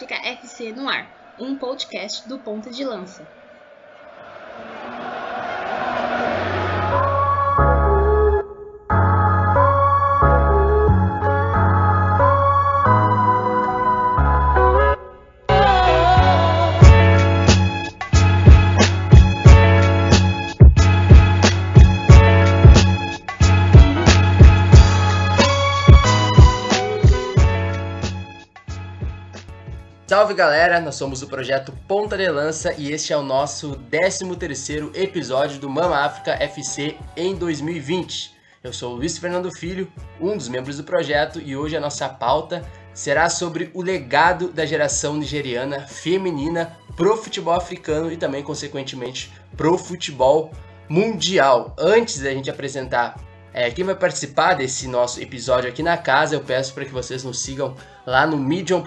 África FC no ar, um podcast do Ponta de Lança. Salve galera, nós somos o projeto Ponta de Lança e este é o nosso 13º episódio do Mama África FC em 2020. Eu sou o Luiz Fernando Filho, um dos membros do projeto, e hoje a nossa pauta será sobre o legado da geração nigeriana feminina pro futebol africano e também, consequentemente, pro futebol mundial. Antes da gente apresentar quem vai participar desse nosso episódio aqui na casa, eu peço para que vocês nos sigam lá no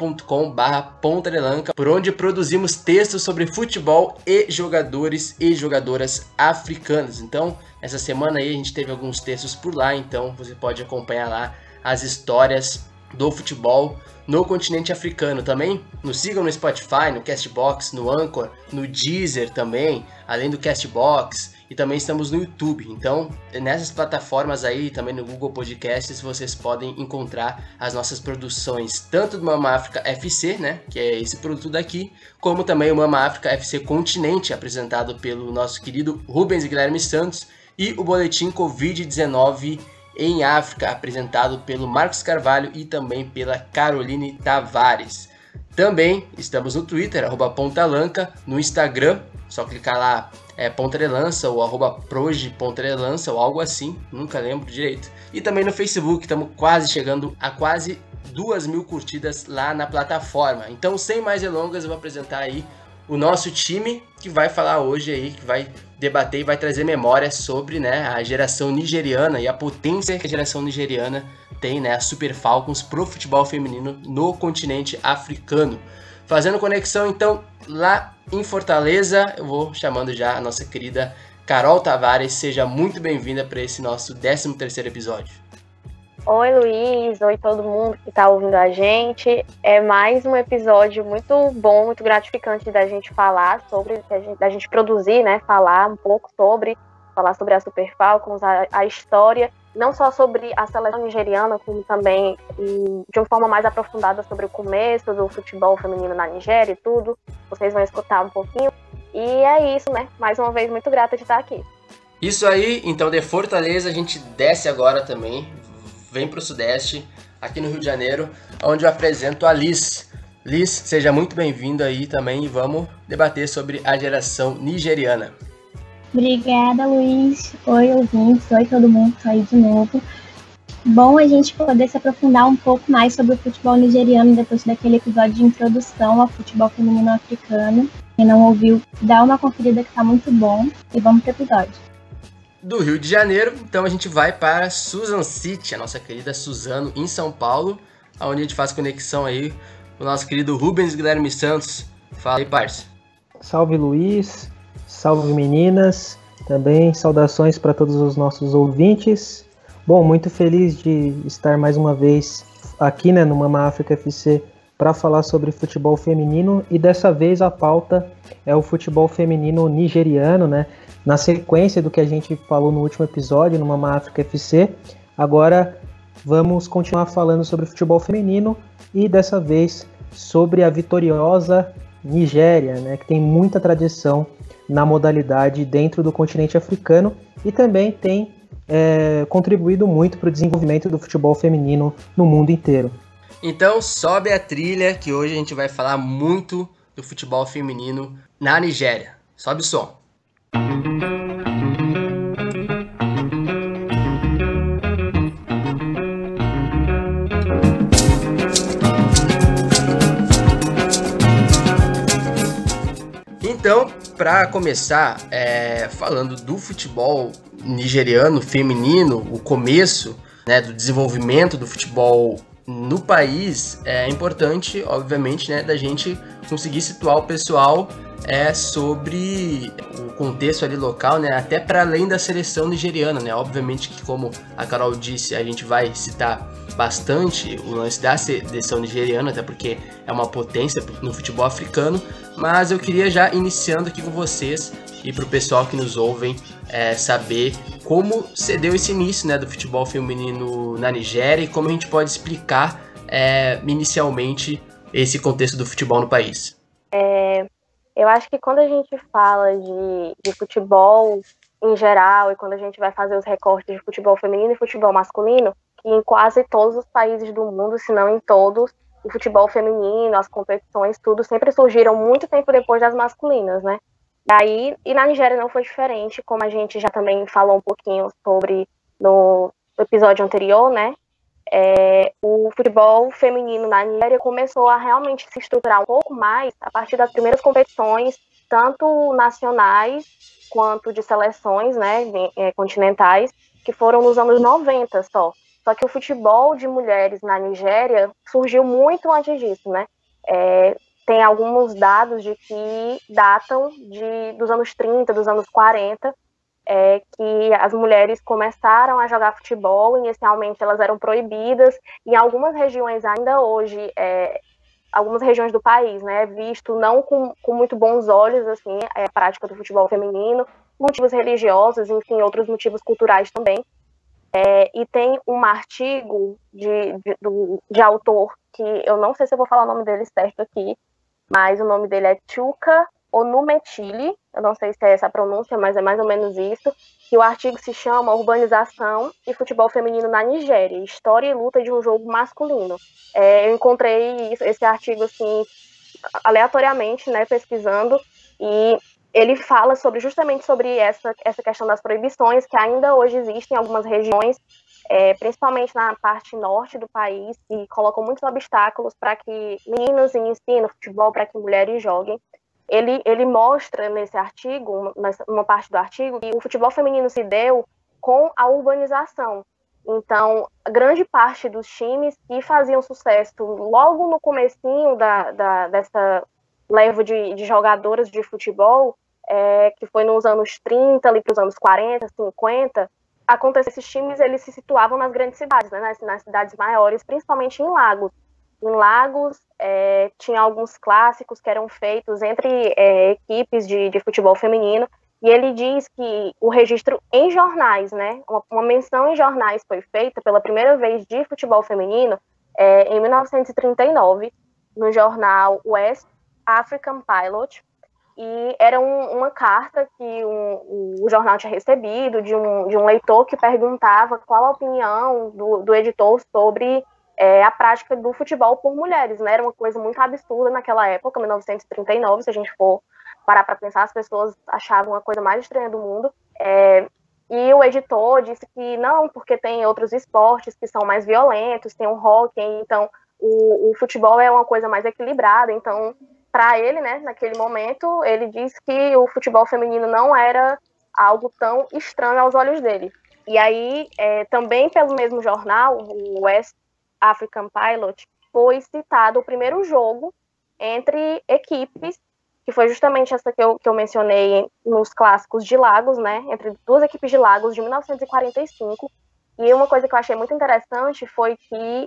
medium.com/pontadelanca, por onde produzimos textos sobre futebol e jogadores e jogadoras africanos. Então, essa semana aí a gente teve alguns textos por lá, então você pode acompanhar lá as histórias do futebol no continente africano. Também nos sigam no Spotify, no Castbox, no Anchor, no Deezer também, além do Castbox. E também estamos no YouTube, então nessas plataformas aí, também no Google Podcasts, vocês podem encontrar as nossas produções, tanto do Mama África FC, né, que é esse produto daqui, como também o Mama África FC Continente, apresentado pelo nosso querido Rubens Guilherme Santos, e o Boletim Covid-19 em África, apresentado pelo Marcos Carvalho e também pela Caroline Tavares. Também estamos no Twitter, @pontalanca, no Instagram, só clicar lá, Ponta de Lança ou @proje.pontadelança ou algo assim, nunca lembro direito. E também no Facebook, estamos quase chegando a quase 2.000 curtidas lá na plataforma. Então, sem mais delongas, eu vou apresentar aí o nosso time que vai falar hoje aí, que vai debater e vai trazer memórias sobre, né, a geração nigeriana e a potência que a geração nigeriana tem, né, a Super Falcons pro futebol feminino no continente africano. Fazendo conexão, então, lá em Fortaleza, eu vou chamando já a nossa querida Carol Tavares. Seja muito bem-vinda para esse nosso 13º episódio. Oi, Luiz. Oi, todo mundo que está ouvindo a gente. É mais um episódio muito bom, muito gratificante da gente falar sobre, da gente produzir, né? Falar um pouco sobre a Super Falcons, a história, não só sobre a seleção nigeriana, como também de uma forma mais aprofundada sobre o começo do futebol feminino na Nigéria e tudo. Vocês vão escutar um pouquinho. E é isso, né? Mais uma vez, muito grata de estar aqui. Isso aí, então de Fortaleza a gente desce agora também, vem para o Sudeste, aqui no Rio de Janeiro, onde eu apresento a Liz. Liz, seja muito bem-vinda aí também e vamos debater sobre a geração nigeriana. Obrigada, Luiz. Oi, ouvintes. Oi, todo mundo que tá aí de novo. Bom a gente poder se aprofundar um pouco mais sobre o futebol nigeriano depois daquele episódio de introdução ao futebol feminino africano. Quem não ouviu, dá uma conferida que tá muito bom. E vamos pro episódio. Do Rio de Janeiro, então a gente vai para Susan City, a nossa querida Suzano, em São Paulo, onde a gente faz conexão aí com o nosso querido Rubens Guilherme Santos. Fala aí, parça. Salve, Luiz. Salve, meninas, também saudações para todos os nossos ouvintes. Bom, muito feliz de estar mais uma vez aqui, né, no Mama África FC para falar sobre futebol feminino, e dessa vez a pauta é o futebol feminino nigeriano, né, na sequência do que a gente falou no último episódio no Mama África FC. Agora vamos continuar falando sobre futebol feminino e dessa vez sobre a vitoriosa Nigéria, né, que tem muita tradição na modalidade dentro do continente africano e também tem contribuído muito para o desenvolvimento do futebol feminino no mundo inteiro. Então sobe a trilha que hoje a gente vai falar muito do futebol feminino na Nigéria. Sobe o som. Então, para começar, falando do futebol nigeriano feminino, o começo, né, do desenvolvimento do futebol no país, é importante, obviamente, né, da gente conseguir situar o pessoal sobre o contexto ali local, né? Até para além da seleção nigeriana, né? Obviamente que, como a Carol disse, a gente vai citar bastante o lance da seleção nigeriana, até porque é uma potência no futebol africano, mas eu queria já iniciando aqui com vocês e para o pessoal que nos ouvem saber como se deu esse início, né, do futebol feminino na Nigéria e como a gente pode explicar inicialmente esse contexto do futebol no país. Eu acho que quando a gente fala de futebol em geral e quando a gente vai fazer os recortes de futebol feminino e futebol masculino, que em quase todos os países do mundo, se não em todos, o futebol feminino, as competições, tudo sempre surgiram muito tempo depois das masculinas, né? E na Nigéria não foi diferente, como a gente já também falou um pouquinho sobre no episódio anterior, né? O futebol feminino na Nigéria começou a realmente se estruturar um pouco mais a partir das primeiras competições, tanto nacionais quanto de seleções, né, continentais, que foram nos anos 90 só. Só que o futebol de mulheres na Nigéria surgiu muito antes disso, né? Tem alguns dados de que datam dos anos 30, dos anos 40, que as mulheres começaram a jogar futebol. Inicialmente elas eram proibidas, em algumas regiões ainda hoje, algumas regiões do país, né, visto não com muito bons olhos assim, a prática do futebol feminino, motivos religiosos, enfim, outros motivos culturais também. E tem um artigo de autor, que eu não sei se eu vou falar o nome dele certo aqui, mas o nome dele é Chuka Onumetili, eu não sei se é essa a pronúncia, mas é mais ou menos isso, que o artigo se chama Urbanização e Futebol Feminino na Nigéria, História e Luta de um Jogo Masculino. Eu encontrei esse artigo assim, aleatoriamente, né, pesquisando, e ele fala justamente sobre essa questão das proibições que ainda hoje existem em algumas regiões, principalmente na parte norte do país, e colocam muitos obstáculos para que meninos ensinem futebol, para que mulheres joguem. Ele mostra nesse artigo, numa parte do artigo, que o futebol feminino se deu com a urbanização. Então, grande parte dos times que faziam sucesso logo no comecinho dessa leva de jogadoras de futebol, que foi nos anos 30, ali para os anos 40, 50, esses times eles se situavam nas grandes cidades, né, nas cidades maiores, principalmente em Lagos. Em Lagos, tinha alguns clássicos que eram feitos entre equipes de futebol feminino, e ele diz que o registro em jornais, né, uma menção em jornais foi feita pela primeira vez de futebol feminino em 1939, no jornal West African Pilot, e era uma carta que o jornal tinha recebido de um leitor que perguntava qual a opinião do editor sobre a prática do futebol por mulheres, né? Era uma coisa muito absurda naquela época, 1939, se a gente for parar para pensar, as pessoas achavam a coisa mais estranha do mundo. E o editor disse que não, porque tem outros esportes que são mais violentos, tem o hóquei, então o futebol é uma coisa mais equilibrada. Então, para ele, né, naquele momento, ele disse que o futebol feminino não era algo tão estranho aos olhos dele. E aí, também pelo mesmo jornal, o West African Pilot, foi citado o primeiro jogo entre equipes, que foi justamente essa que eu mencionei nos clássicos de Lagos, né, entre duas equipes de Lagos de 1945, e uma coisa que eu achei muito interessante foi que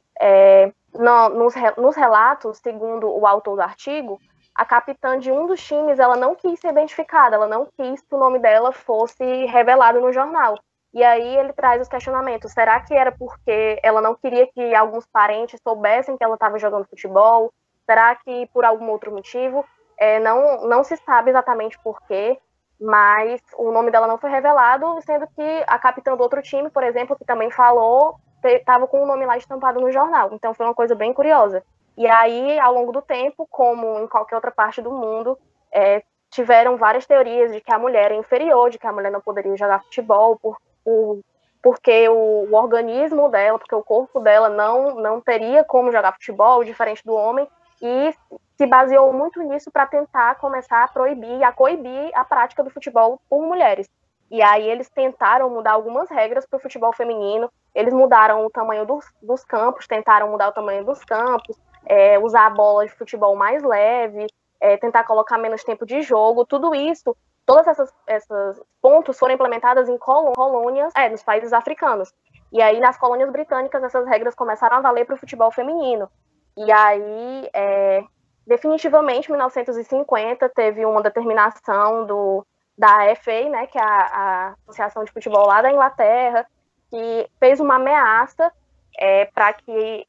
nos relatos, segundo o autor do artigo, a capitã de um dos times, ela não quis ser identificada, ela não quis que o nome dela fosse revelado no jornal. E aí ele traz os questionamentos. Será que era porque ela não queria que alguns parentes soubessem que ela estava jogando futebol? Será que por algum outro motivo? Não se sabe exatamente por quê, mas o nome dela não foi revelado, sendo que a capitã do outro time, por exemplo, que também falou, estava com o nome lá estampado no jornal. Então foi uma coisa bem curiosa. E aí, ao longo do tempo, como em qualquer outra parte do mundo, tiveram várias teorias de que a mulher é inferior, de que a mulher não poderia jogar futebol porque o organismo dela, porque o corpo dela não teria como jogar futebol, diferente do homem, e se baseou muito nisso para tentar começar a coibir a prática do futebol por mulheres. E aí eles tentaram mudar algumas regras para o futebol feminino, eles mudaram o tamanho dos campos, tentaram mudar o tamanho dos campos, usar a bola de futebol mais leve, tentar colocar menos tempo de jogo, tudo isso, todas essas pontos foram implementadas em colônias, nos países africanos. E aí, nas colônias britânicas, essas regras começaram a valer para o futebol feminino. E aí, definitivamente, em 1950, teve uma determinação da FA, né, que é a Associação de Futebol lá da Inglaterra, que fez uma ameaça para que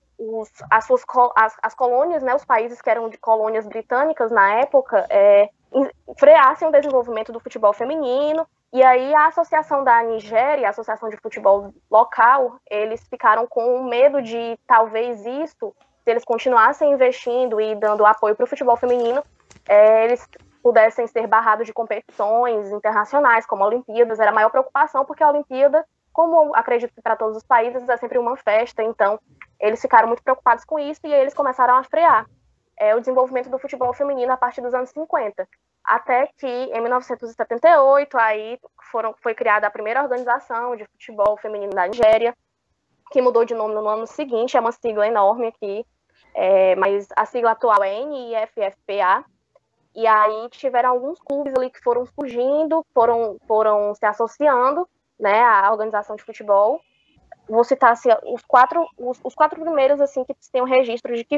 as colônias, né, os países que eram de colônias britânicas na época, freassem o desenvolvimento do futebol feminino. E aí a Associação da Nigéria, a Associação de Futebol Local, eles ficaram com medo de talvez isso, se eles continuassem investindo e dando apoio para o futebol feminino, eles pudessem ser barrados de competições internacionais, como a Olimpíadas. Era a maior preocupação, porque a Olimpíada, como acredito que para todos os países, é sempre uma festa. Então, eles ficaram muito preocupados com isso e aí eles começaram a frear o desenvolvimento do futebol feminino a partir dos anos 50. Até que, em 1978, aí foi criada a primeira organização de futebol feminino da Nigéria, que mudou de nome no ano seguinte, é uma sigla enorme aqui, mas a sigla atual é NIFFPA. E aí tiveram alguns clubes ali que foram surgindo, foram se associando, né, à organização de futebol. Vou citar assim, os quatro primeiros assim que tem o registro de que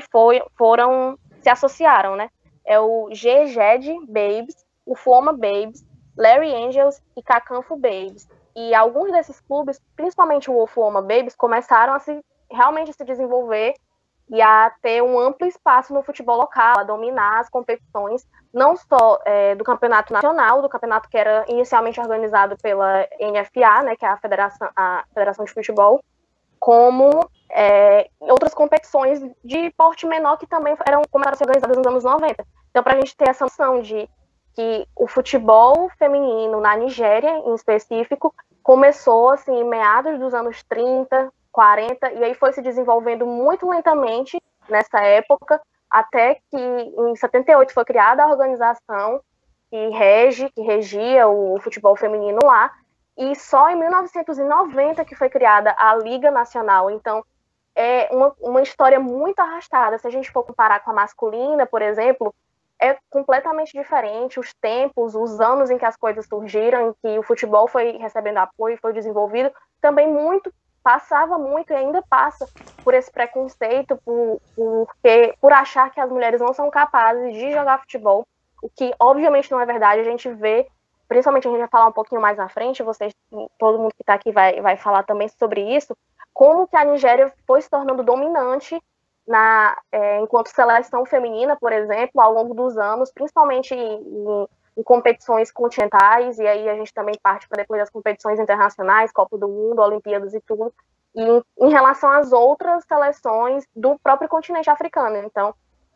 se associaram, né? É o GGED Babes, o Fuoma Babes, Larry Angels e Kakanfo Babes. E alguns desses clubes, principalmente o Fuoma Babes, começaram a realmente se desenvolver e a ter um amplo espaço no futebol local, a dominar as competições, não só do campeonato nacional, do campeonato que era inicialmente organizado pela NFA, né, que é a Federação de Futebol, como outras competições de porte menor que também começaram a ser organizadas nos anos 90. Então, para a gente ter essa noção de que o futebol feminino na Nigéria, em específico, começou assim, em meados dos anos 30, 40, e aí foi se desenvolvendo muito lentamente nessa época, até que em 78 foi criada a organização que regia o futebol feminino lá, e só em 1990 que foi criada a Liga Nacional. Então, é uma história muito arrastada. Se a gente for comparar com a masculina, por exemplo, é completamente diferente. Os tempos, os anos em que as coisas surgiram, em que o futebol foi recebendo apoio, foi desenvolvido, também passava muito e ainda passa por esse preconceito, por achar que as mulheres não são capazes de jogar futebol, o que obviamente não é verdade. A gente vê, principalmente a gente vai falar um pouquinho mais na frente, todo mundo que está aqui vai falar também sobre isso, como que a Nigéria foi se tornando dominante enquanto seleção feminina, por exemplo, ao longo dos anos, principalmente em competições continentais, e aí a gente também parte para depois das competições internacionais, Copa do Mundo, Olimpíadas e tudo, e em relação às outras seleções do próprio continente africano. Então,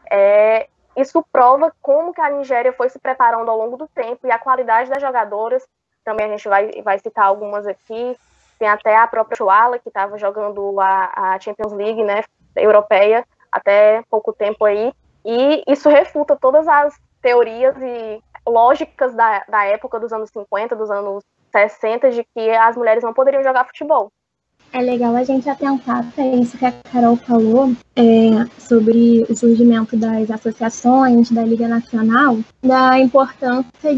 isso prova como que a Nigéria foi se preparando ao longo do tempo, e a qualidade das jogadoras, também a gente vai citar algumas aqui, tem até a própria Chuala, que estava jogando a Champions League, né, europeia, até pouco tempo aí, e isso refuta todas as teorias e lógicas da época dos anos 50, dos anos 60, de que as mulheres não poderiam jogar futebol. É legal a gente atentar para isso que a Carol falou, sobre o surgimento das associações, da Liga Nacional, da importância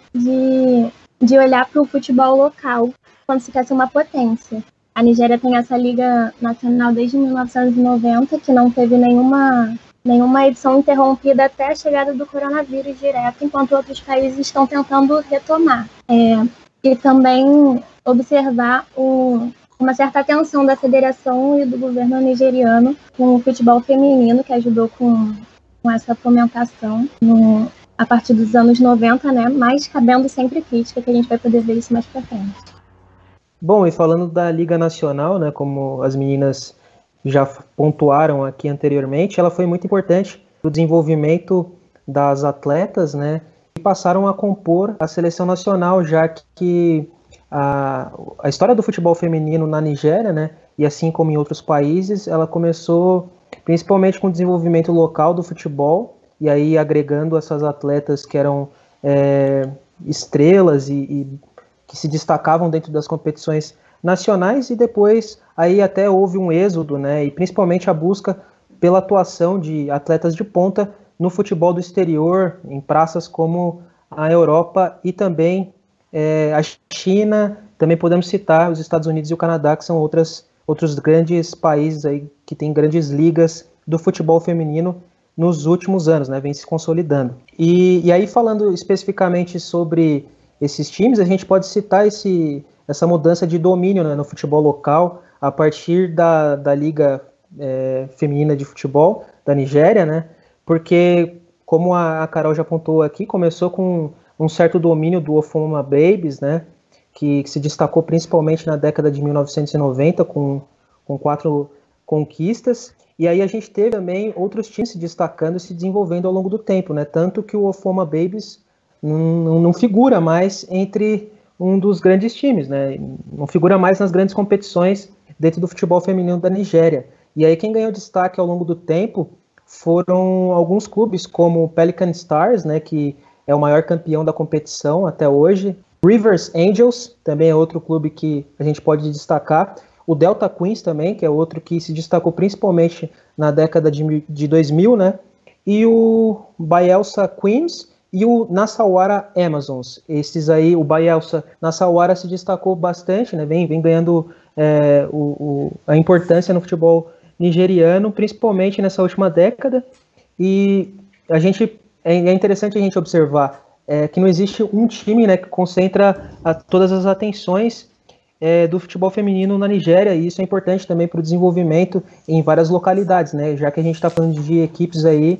de olhar para o futebol local quando se quer ser uma potência. A Nigéria tem essa Liga Nacional desde 1990, que não teve nenhuma edição interrompida até a chegada do coronavírus direto, enquanto outros países estão tentando retomar. E também observar uma certa atenção da federação e do governo nigeriano com o futebol feminino, que ajudou com essa fomentação a partir dos anos 90, né? Mas cabendo sempre crítica, que a gente vai poder ver isso mais pra frente. Bom, e falando da Liga Nacional, né, como as meninas já pontuaram aqui anteriormente, ela foi muito importante para o desenvolvimento das atletas, né, e passaram a compor a seleção nacional, já que a história do futebol feminino na Nigéria, né, e assim como em outros países, ela começou principalmente com o desenvolvimento local do futebol, e aí agregando essas atletas que eram estrelas e que se destacavam dentro das competições nacionais, e depois aí até houve um êxodo, né, e principalmente a busca pela atuação de atletas de ponta no futebol do exterior, em praças como a Europa e também a China. Também podemos citar os Estados Unidos e o Canadá, que são outros grandes países aí que têm grandes ligas do futebol feminino nos últimos anos, né, vem se consolidando. E aí, falando especificamente sobre esses times, a gente pode citar essa mudança de domínio, né, no futebol local, a partir da Liga Feminina de Futebol da Nigéria, né, porque, como a Carol já apontou aqui, começou com um certo domínio do Ofoma Babies, né, que se destacou principalmente na década de 1990, com 4 conquistas, e aí a gente teve também outros times se destacando e se desenvolvendo ao longo do tempo, né, tanto que o Ofoma Babies não figura mais entre um dos grandes times, né, não figura mais nas grandes competições dentro do futebol feminino da Nigéria. E aí quem ganhou destaque ao longo do tempo foram alguns clubes como o Pelican Stars, né, que é o maior campeão da competição até hoje. Rivers Angels também é outro clube que a gente pode destacar. O Delta Queens também, que é outro que se destacou principalmente na década de 2000, né? E o Bayelsa Queens e o Nassauara Amazons. Esses aí, o Bayelsa Nassauara se destacou bastante, né? Vem ganhando a importância no futebol nigeriano, principalmente nessa última década. E é interessante a gente observar que não existe um time, né, que concentra todas as atenções do futebol feminino na Nigéria, e isso é importante também para o desenvolvimento em várias localidades, né, já que a gente está falando de equipes aí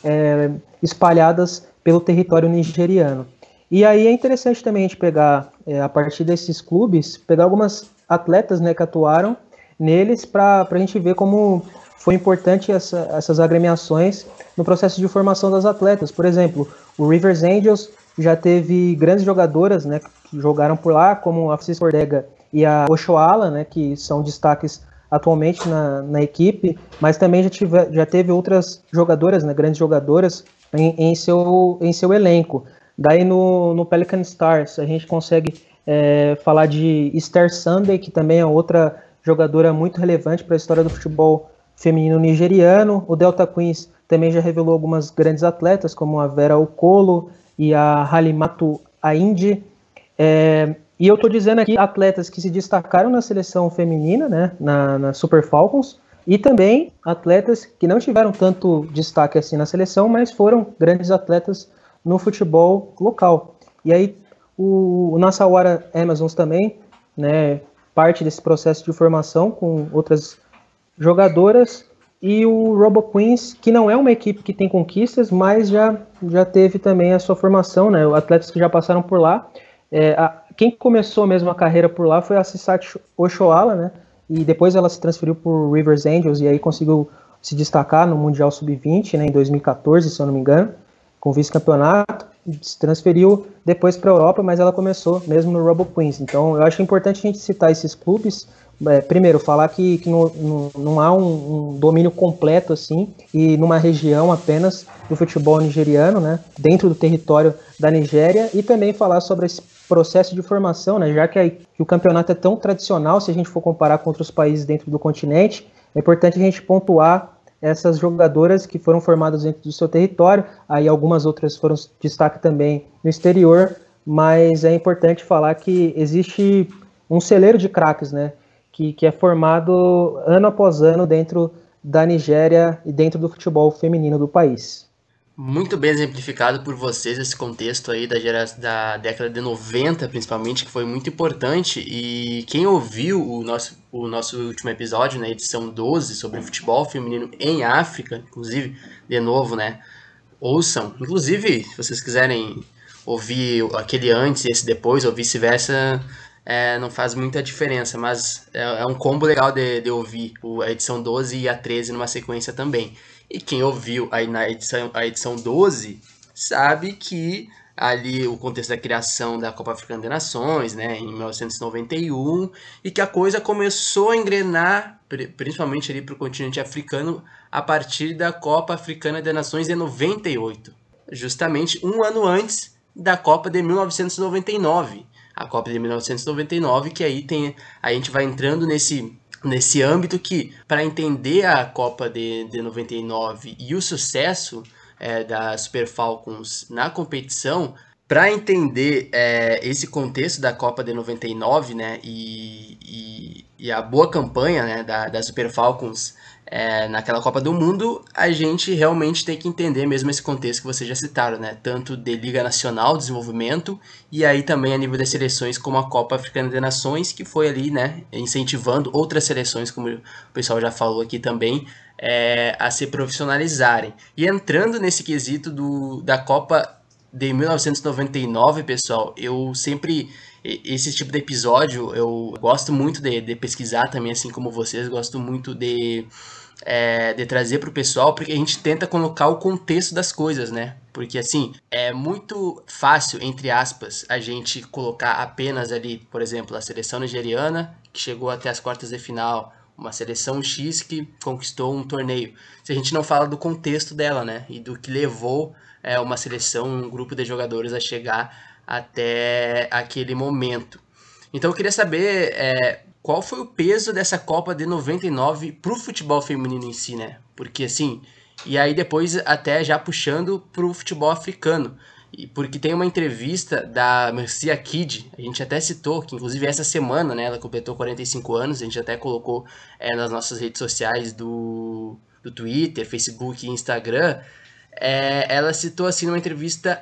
espalhadas pelo território nigeriano. E aí é interessante também a gente pegar, a partir desses clubes, pegar algumas atletas, né, que atuaram neles para a gente ver como foi importante essas agremiações no processo de formação das atletas. Por exemplo, o Rivers Angels já teve grandes jogadoras, né, que jogaram por lá, como a Francisca Ordega e a Oshoala, né, que são destaques atualmente na equipe, mas também já teve outras jogadoras, né, grandes jogadoras em seu elenco. Daí no Pelican Stars a gente consegue falar de Esther Sunday, que também é outra jogadora muito relevante para a história do futebol feminino nigeriano. O Delta Queens também já revelou algumas grandes atletas, como a Vera Okolo e a Halimatu Aindi. E eu estou dizendo aqui atletas que se destacaram na seleção feminina, né, na Super Falcons, e também atletas que não tiveram tanto destaque assim na seleção, mas foram grandes atletas no futebol local. E aí o Nassauara Amazons também, né, parte desse processo de formação com outras jogadoras, e o Robo Queens, que não é uma equipe que tem conquistas, mas já teve também a sua formação, né, atletas que já passaram por lá. Quem começou mesmo a carreira por lá foi a Sisat Oshoala, né, e depois ela se transferiu para o Rivers Angels e aí conseguiu se destacar no Mundial Sub-20, né, em 2014, se eu não me engano, com vice-campeonato. Se transferiu depois para a Europa, mas ela começou mesmo no Robo Queens. Então eu acho importante a gente citar esses clubes. Primeiro, falar que não há um domínio completo assim, e numa região apenas do futebol nigeriano, né, dentro do território da Nigéria, e também falar sobre esse processo de formação, né, já que o campeonato é tão tradicional, se a gente for comparar com outros países dentro do continente, é importante a gente pontuar essas jogadoras que foram formadas dentro do seu território. Aí algumas outras foram destaque também no exterior, mas é importante falar que existe um celeiro de craques, né, que é formado ano após ano dentro da Nigéria e dentro do futebol feminino do país. Muito bem exemplificado por vocês esse contexto aí da década de 90, principalmente, que foi muito importante. E quem ouviu o nosso último episódio, na edição 12, sobre futebol feminino em África, inclusive, de novo, né, ouçam. Inclusive, se vocês quiserem ouvir aquele antes e esse depois, ou vice-versa, não faz muita diferença, mas é um combo legal de ouvir a edição 12 e a 13 numa sequência também. E quem ouviu aí a edição 12 sabe que ali o contexto da criação da Copa Africana de Nações, né, em 1991, e que a coisa começou a engrenar, principalmente ali para o continente africano, a partir da Copa Africana de Nações de 98, justamente um ano antes da Copa de 1999. A Copa de 1999, que aí a gente vai entrando nesse âmbito que, para entender a Copa de 99 e o sucesso da Super Falcons na competição. Para entender esse contexto da Copa de 99, né, e a boa campanha, né, da Super Falcons naquela Copa do Mundo, a gente realmente tem que entender mesmo esse contexto que vocês já citaram, né, tanto de Liga Nacional, desenvolvimento, e aí também a nível das seleções como a Copa Africana de Nações, que foi ali, né, incentivando outras seleções, como o pessoal já falou aqui também, a se profissionalizarem. E entrando nesse quesito da Copa de 1999, pessoal, eu sempre, esse tipo de episódio, eu gosto muito de pesquisar também, assim como vocês, gosto muito de trazer para o pessoal, porque a gente tenta colocar o contexto das coisas, né? Porque, assim, é muito fácil, entre aspas, a gente colocar apenas ali, por exemplo, a seleção nigeriana, que chegou até as quartas de final, uma seleção X que conquistou um torneio. Se a gente não fala do contexto dela, né? E do que levou uma seleção, um grupo de jogadores a chegar até aquele momento. Então eu queria saber qual foi o peso dessa Copa de 99 para o futebol feminino em si, né? Porque assim, e aí depois até já puxando para o futebol africano. Porque tem uma entrevista da Mercy Kid, a gente até citou, que inclusive essa semana, né, ela completou 45 anos, a gente até colocou nas nossas redes sociais do Twitter, Facebook e Instagram. Ela citou assim numa entrevista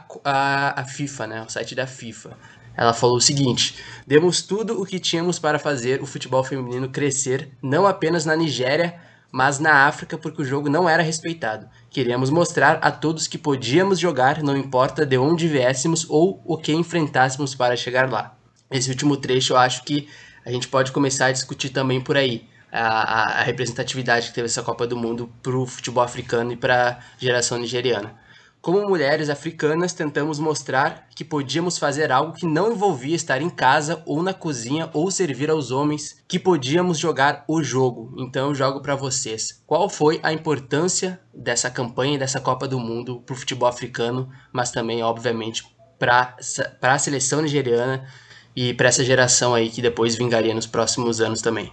à FIFA, né, ao site da FIFA. Ela falou o seguinte: demos tudo o que tínhamos para fazer o futebol feminino crescer, não apenas na Nigéria, mas na África, porque o jogo não era respeitado. Queríamos mostrar a todos que podíamos jogar, não importa de onde viéssemos ou o que enfrentássemos para chegar lá. Esse último trecho eu acho que a gente pode começar a discutir também por aí. A representatividade que teve essa Copa do Mundo para o futebol africano e para a geração nigeriana. Como mulheres africanas, tentamos mostrar que podíamos fazer algo que não envolvia estar em casa ou na cozinha ou servir aos homens, que podíamos jogar o jogo. Então eu jogo para vocês. Qual foi a importância dessa campanha e dessa Copa do Mundo para o futebol africano, mas também, obviamente, para a seleção nigeriana e para essa geração aí que depois vingaria nos próximos anos também?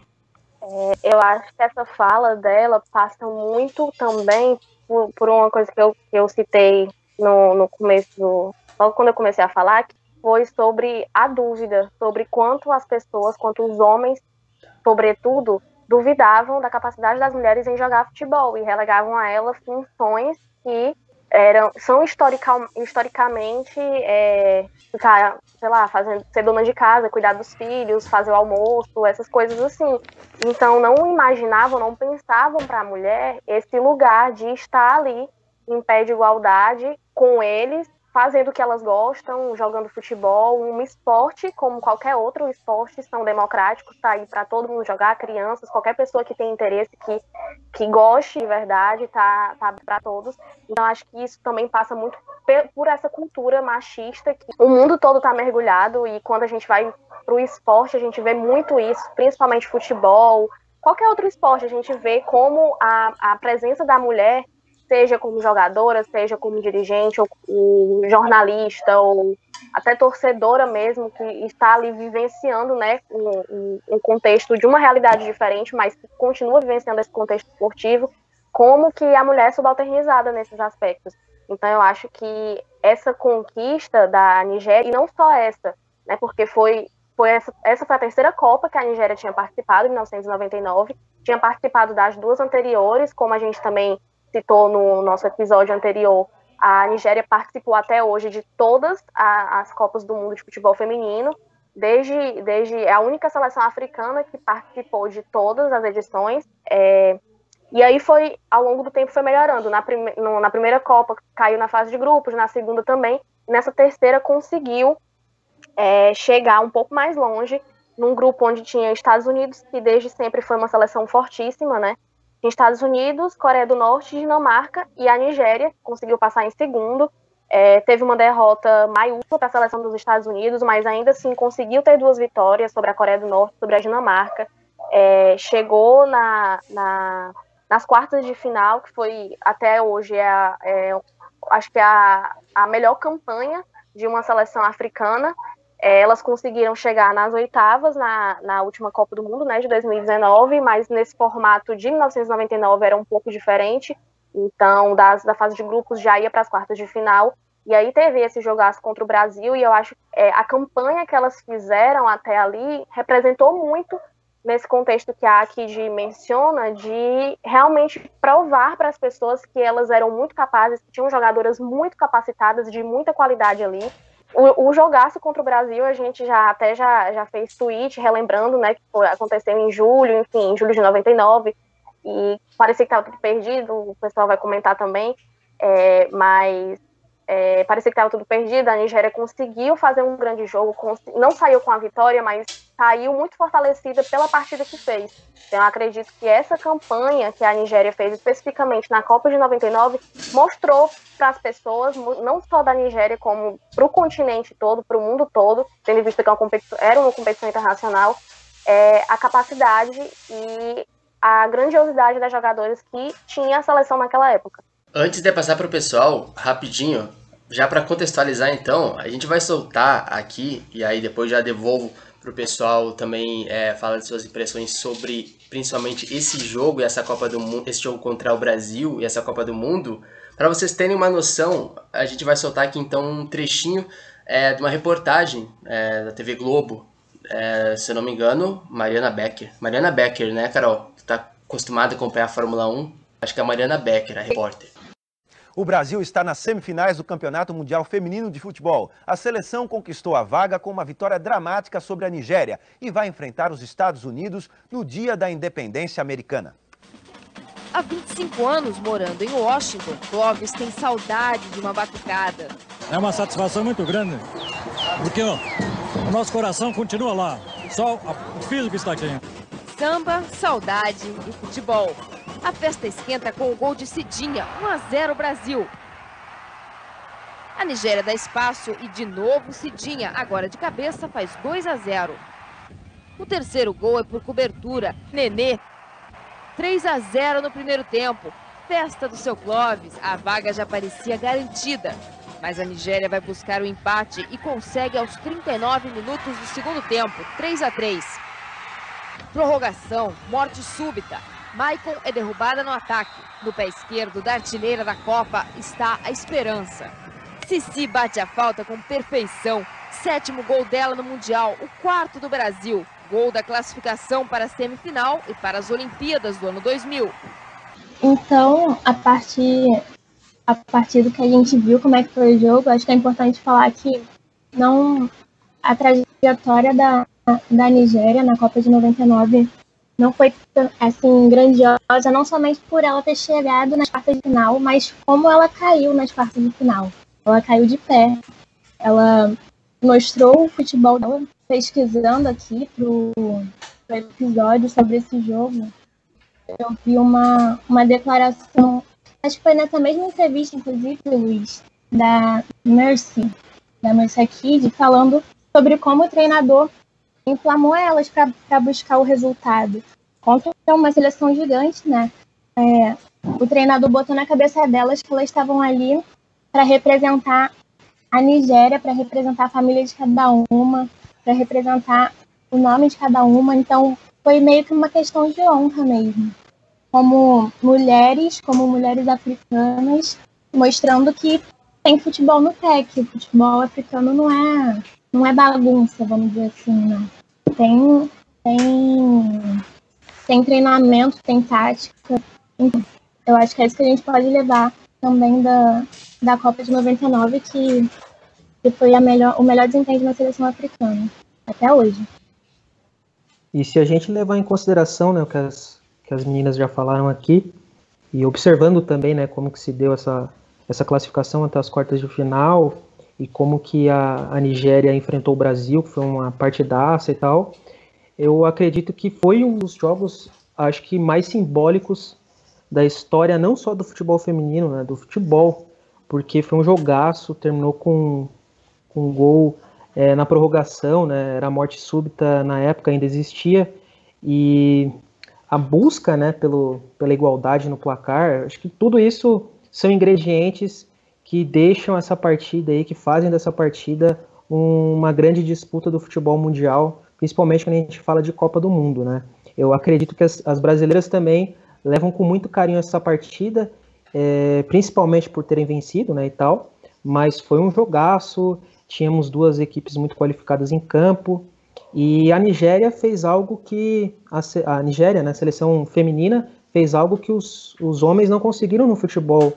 Eu acho que essa fala dela passa muito também por uma coisa que eu citei no começo, logo quando eu comecei a falar, que foi sobre a dúvida, sobre quanto as pessoas, quanto os homens, sobretudo, duvidavam da capacidade das mulheres em jogar futebol e relegavam a elas funções que são historicamente ficar, sei lá, ser dona de casa, cuidar dos filhos, fazer o almoço, essas coisas assim. Então não imaginavam, não pensavam para a mulher esse lugar de estar ali em pé de igualdade com eles, fazendo o que elas gostam, jogando futebol, um esporte como qualquer outro esporte, são democráticos, tá aí para todo mundo jogar, crianças, qualquer pessoa que tem interesse, que goste de verdade, tá para todos. Então acho que isso também passa muito por essa cultura machista que o mundo todo está mergulhado, e quando a gente vai para o esporte a gente vê muito isso, principalmente futebol, qualquer outro esporte, a gente vê como a presença da mulher, seja como jogadora, seja como dirigente, ou jornalista, ou até torcedora mesmo, que está ali vivenciando, né, um contexto de uma realidade diferente, mas que continua vivenciando esse contexto esportivo, como que a mulher é subalternizada nesses aspectos. Então eu acho que essa conquista da Nigéria, e não só essa, né, porque essa foi a terceira Copa que a Nigéria tinha participado, em 1999, tinha participado das duas anteriores, como a gente também citou no nosso episódio anterior, a Nigéria participou até hoje de todas as Copas do Mundo de futebol feminino, desde a única seleção africana que participou de todas as edições, e aí ao longo do tempo foi melhorando. Na primeira Copa caiu na fase de grupos, na segunda também, e nessa terceira conseguiu chegar um pouco mais longe, num grupo onde tinha Estados Unidos, que desde sempre foi uma seleção fortíssima, né? Estados Unidos, Coreia do Norte, Dinamarca e a Nigéria conseguiu passar em segundo. Teve uma derrota maiúscula para a seleção dos Estados Unidos, mas ainda assim conseguiu ter 2 vitórias sobre a Coreia do Norte, sobre a Dinamarca. Chegou nas quartas de final, que foi até hoje acho que a melhor campanha de uma seleção africana. Elas conseguiram chegar nas oitavas na última Copa do Mundo, né, de 2019, mas nesse formato de 1999 era um pouco diferente, Então, da fase de grupos já ia para as quartas de final. E aí teve esse jogaço contra o Brasil, e eu acho que a campanha que elas fizeram até ali representou muito nesse contexto que a Akid menciona, de realmente provar para as pessoas que elas eram muito capazes, que tinham jogadoras muito capacitadas, de muita qualidade ali. O jogaço contra o Brasil, a gente já fez tweet relembrando, né, que aconteceu em julho, enfim, em julho de 99, e parecia que estava tudo perdido, o pessoal vai comentar também, mas parecia que estava tudo perdido. A Nigéria conseguiu fazer um grande jogo, não saiu com a vitória, mas saiu muito fortalecida pela partida que fez. Então, eu acredito que essa campanha que a Nigéria fez, especificamente na Copa de 99, mostrou para as pessoas, não só da Nigéria, como para o continente todo, para o mundo todo, tendo visto que era uma competição internacional, a capacidade e a grandiosidade das jogadoras que tinha a seleção naquela época. Antes de passar para o pessoal, rapidinho, já para contextualizar então, a gente vai soltar aqui, e aí depois já devolvo para o pessoal também falar de suas impressões sobre principalmente esse jogo e essa Copa do Mundo, esse jogo contra o Brasil e essa Copa do Mundo. Para vocês terem uma noção, a gente vai soltar aqui então um trechinho de uma reportagem da TV Globo, se eu não me engano, Mariana Becker, né, Carol? Tu tá acostumada a acompanhar a Fórmula 1? Acho que é a Mariana Becker, a repórter. O Brasil está nas semifinais do Campeonato Mundial Feminino de Futebol. A seleção conquistou a vaga com uma vitória dramática sobre a Nigéria e vai enfrentar os Estados Unidos no Dia da Independência Americana. Há 25 anos morando em Washington, Clóvis tem saudade de uma batucada. É uma satisfação muito grande, porque o nosso coração continua lá, só o físico está aqui. Samba, saudade e futebol. A festa esquenta com o gol de Cidinha, 1-0 Brasil. A Nigéria dá espaço e de novo Cidinha, agora de cabeça, faz 2-0. O terceiro gol é por cobertura, Nenê. 3-0 no primeiro tempo. Festa do seu Clóvis, a vaga já parecia garantida. Mas a Nigéria vai buscar o empate e consegue aos 39 minutos do segundo tempo, 3-3. Prorrogação, morte súbita. Maicon é derrubada no ataque. No pé esquerdo da artilheira da Copa está a esperança. Cici bate a falta com perfeição. 7º gol dela no Mundial, o 4º do Brasil. Gol da classificação para a semifinal e para as Olimpíadas do ano 2000. Então, a partir do que a gente viu como é que foi o jogo, acho que é importante falar que a trajetória da Nigéria na Copa de 99 não foi assim grandiosa, não somente por ela ter chegado nas quartas de final, mas como ela caiu nas quartas de final. Ela caiu de pé. Ela mostrou o futebol dela, pesquisando aqui pro episódio sobre esse jogo. Eu vi uma declaração, acho que foi nessa mesma entrevista, inclusive, Luiz, da Mercy Akid, falando sobre como o treinador inflamou elas para buscar o resultado. Contra uma seleção gigante, né? O treinador botou na cabeça delas que elas estavam ali para representar a Nigéria, para representar a família de cada uma, para representar o nome de cada uma. Então, foi meio que uma questão de honra mesmo. Como mulheres africanas, mostrando que tem futebol no pé, que o futebol africano não é bagunça, vamos dizer assim, né? Tem treinamento, tem tática. Então, eu acho que é isso que a gente pode levar também da Copa de 99, que foi o melhor desempenho de uma seleção africana, até hoje. E se a gente levar em consideração, né, o que as meninas já falaram aqui, e observando também, né, como que se deu essa classificação até as quartas de final, e como que a Nigéria enfrentou o Brasil, que foi uma partidaça e tal, eu acredito que foi um dos jogos, acho que mais simbólicos da história, não só do futebol feminino, né, do futebol, porque foi um jogaço, terminou com um gol na prorrogação, né, era a morte súbita, na época ainda existia, e a busca, né, pela igualdade no placar, acho que tudo isso são ingredientes que deixam essa partida aí, que fazem dessa partida uma grande disputa do futebol mundial, principalmente quando a gente fala de Copa do Mundo, né? Eu acredito que as brasileiras também levam com muito carinho essa partida principalmente por terem vencido, né, e tal, mas foi um jogaço, tínhamos duas equipes muito qualificadas em campo, e a Nigéria fez algo que, a Nigéria, né, a seleção feminina, fez algo que os homens não conseguiram no futebol,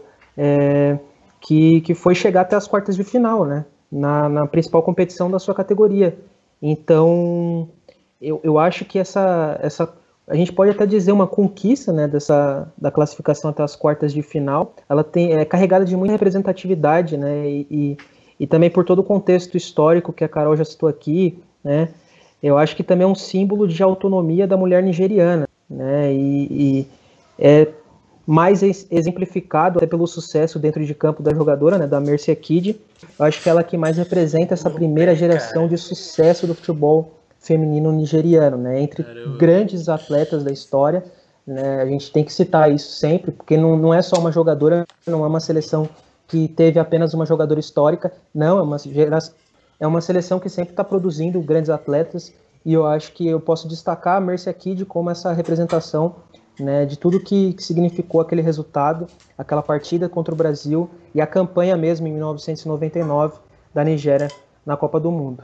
que foi chegar até as quartas de final, né, na principal competição da sua categoria. Então, eu acho que essa a gente pode até dizer uma conquista, né, da classificação até as quartas de final. Ela é carregada de muita representatividade, né, e também por todo o contexto histórico que a Carol já citou aqui, né, eu acho que também é um símbolo de autonomia da mulher nigeriana, né, e é mais exemplificado até pelo sucesso dentro de campo da jogadora, né, da Mercy Akidi. Eu acho que ela que mais representa essa primeira geração de sucesso do futebol feminino nigeriano, né, entre grandes atletas da história, né, a gente tem que citar isso sempre, porque não é só uma jogadora, não é uma seleção que teve apenas uma jogadora histórica, não, é uma seleção que sempre está produzindo grandes atletas, e eu acho que eu posso destacar a Mercy Akidi como essa representação, né, de tudo que significou aquele resultado, aquela partida contra o Brasil e a campanha mesmo em 1999 da Nigéria na Copa do Mundo.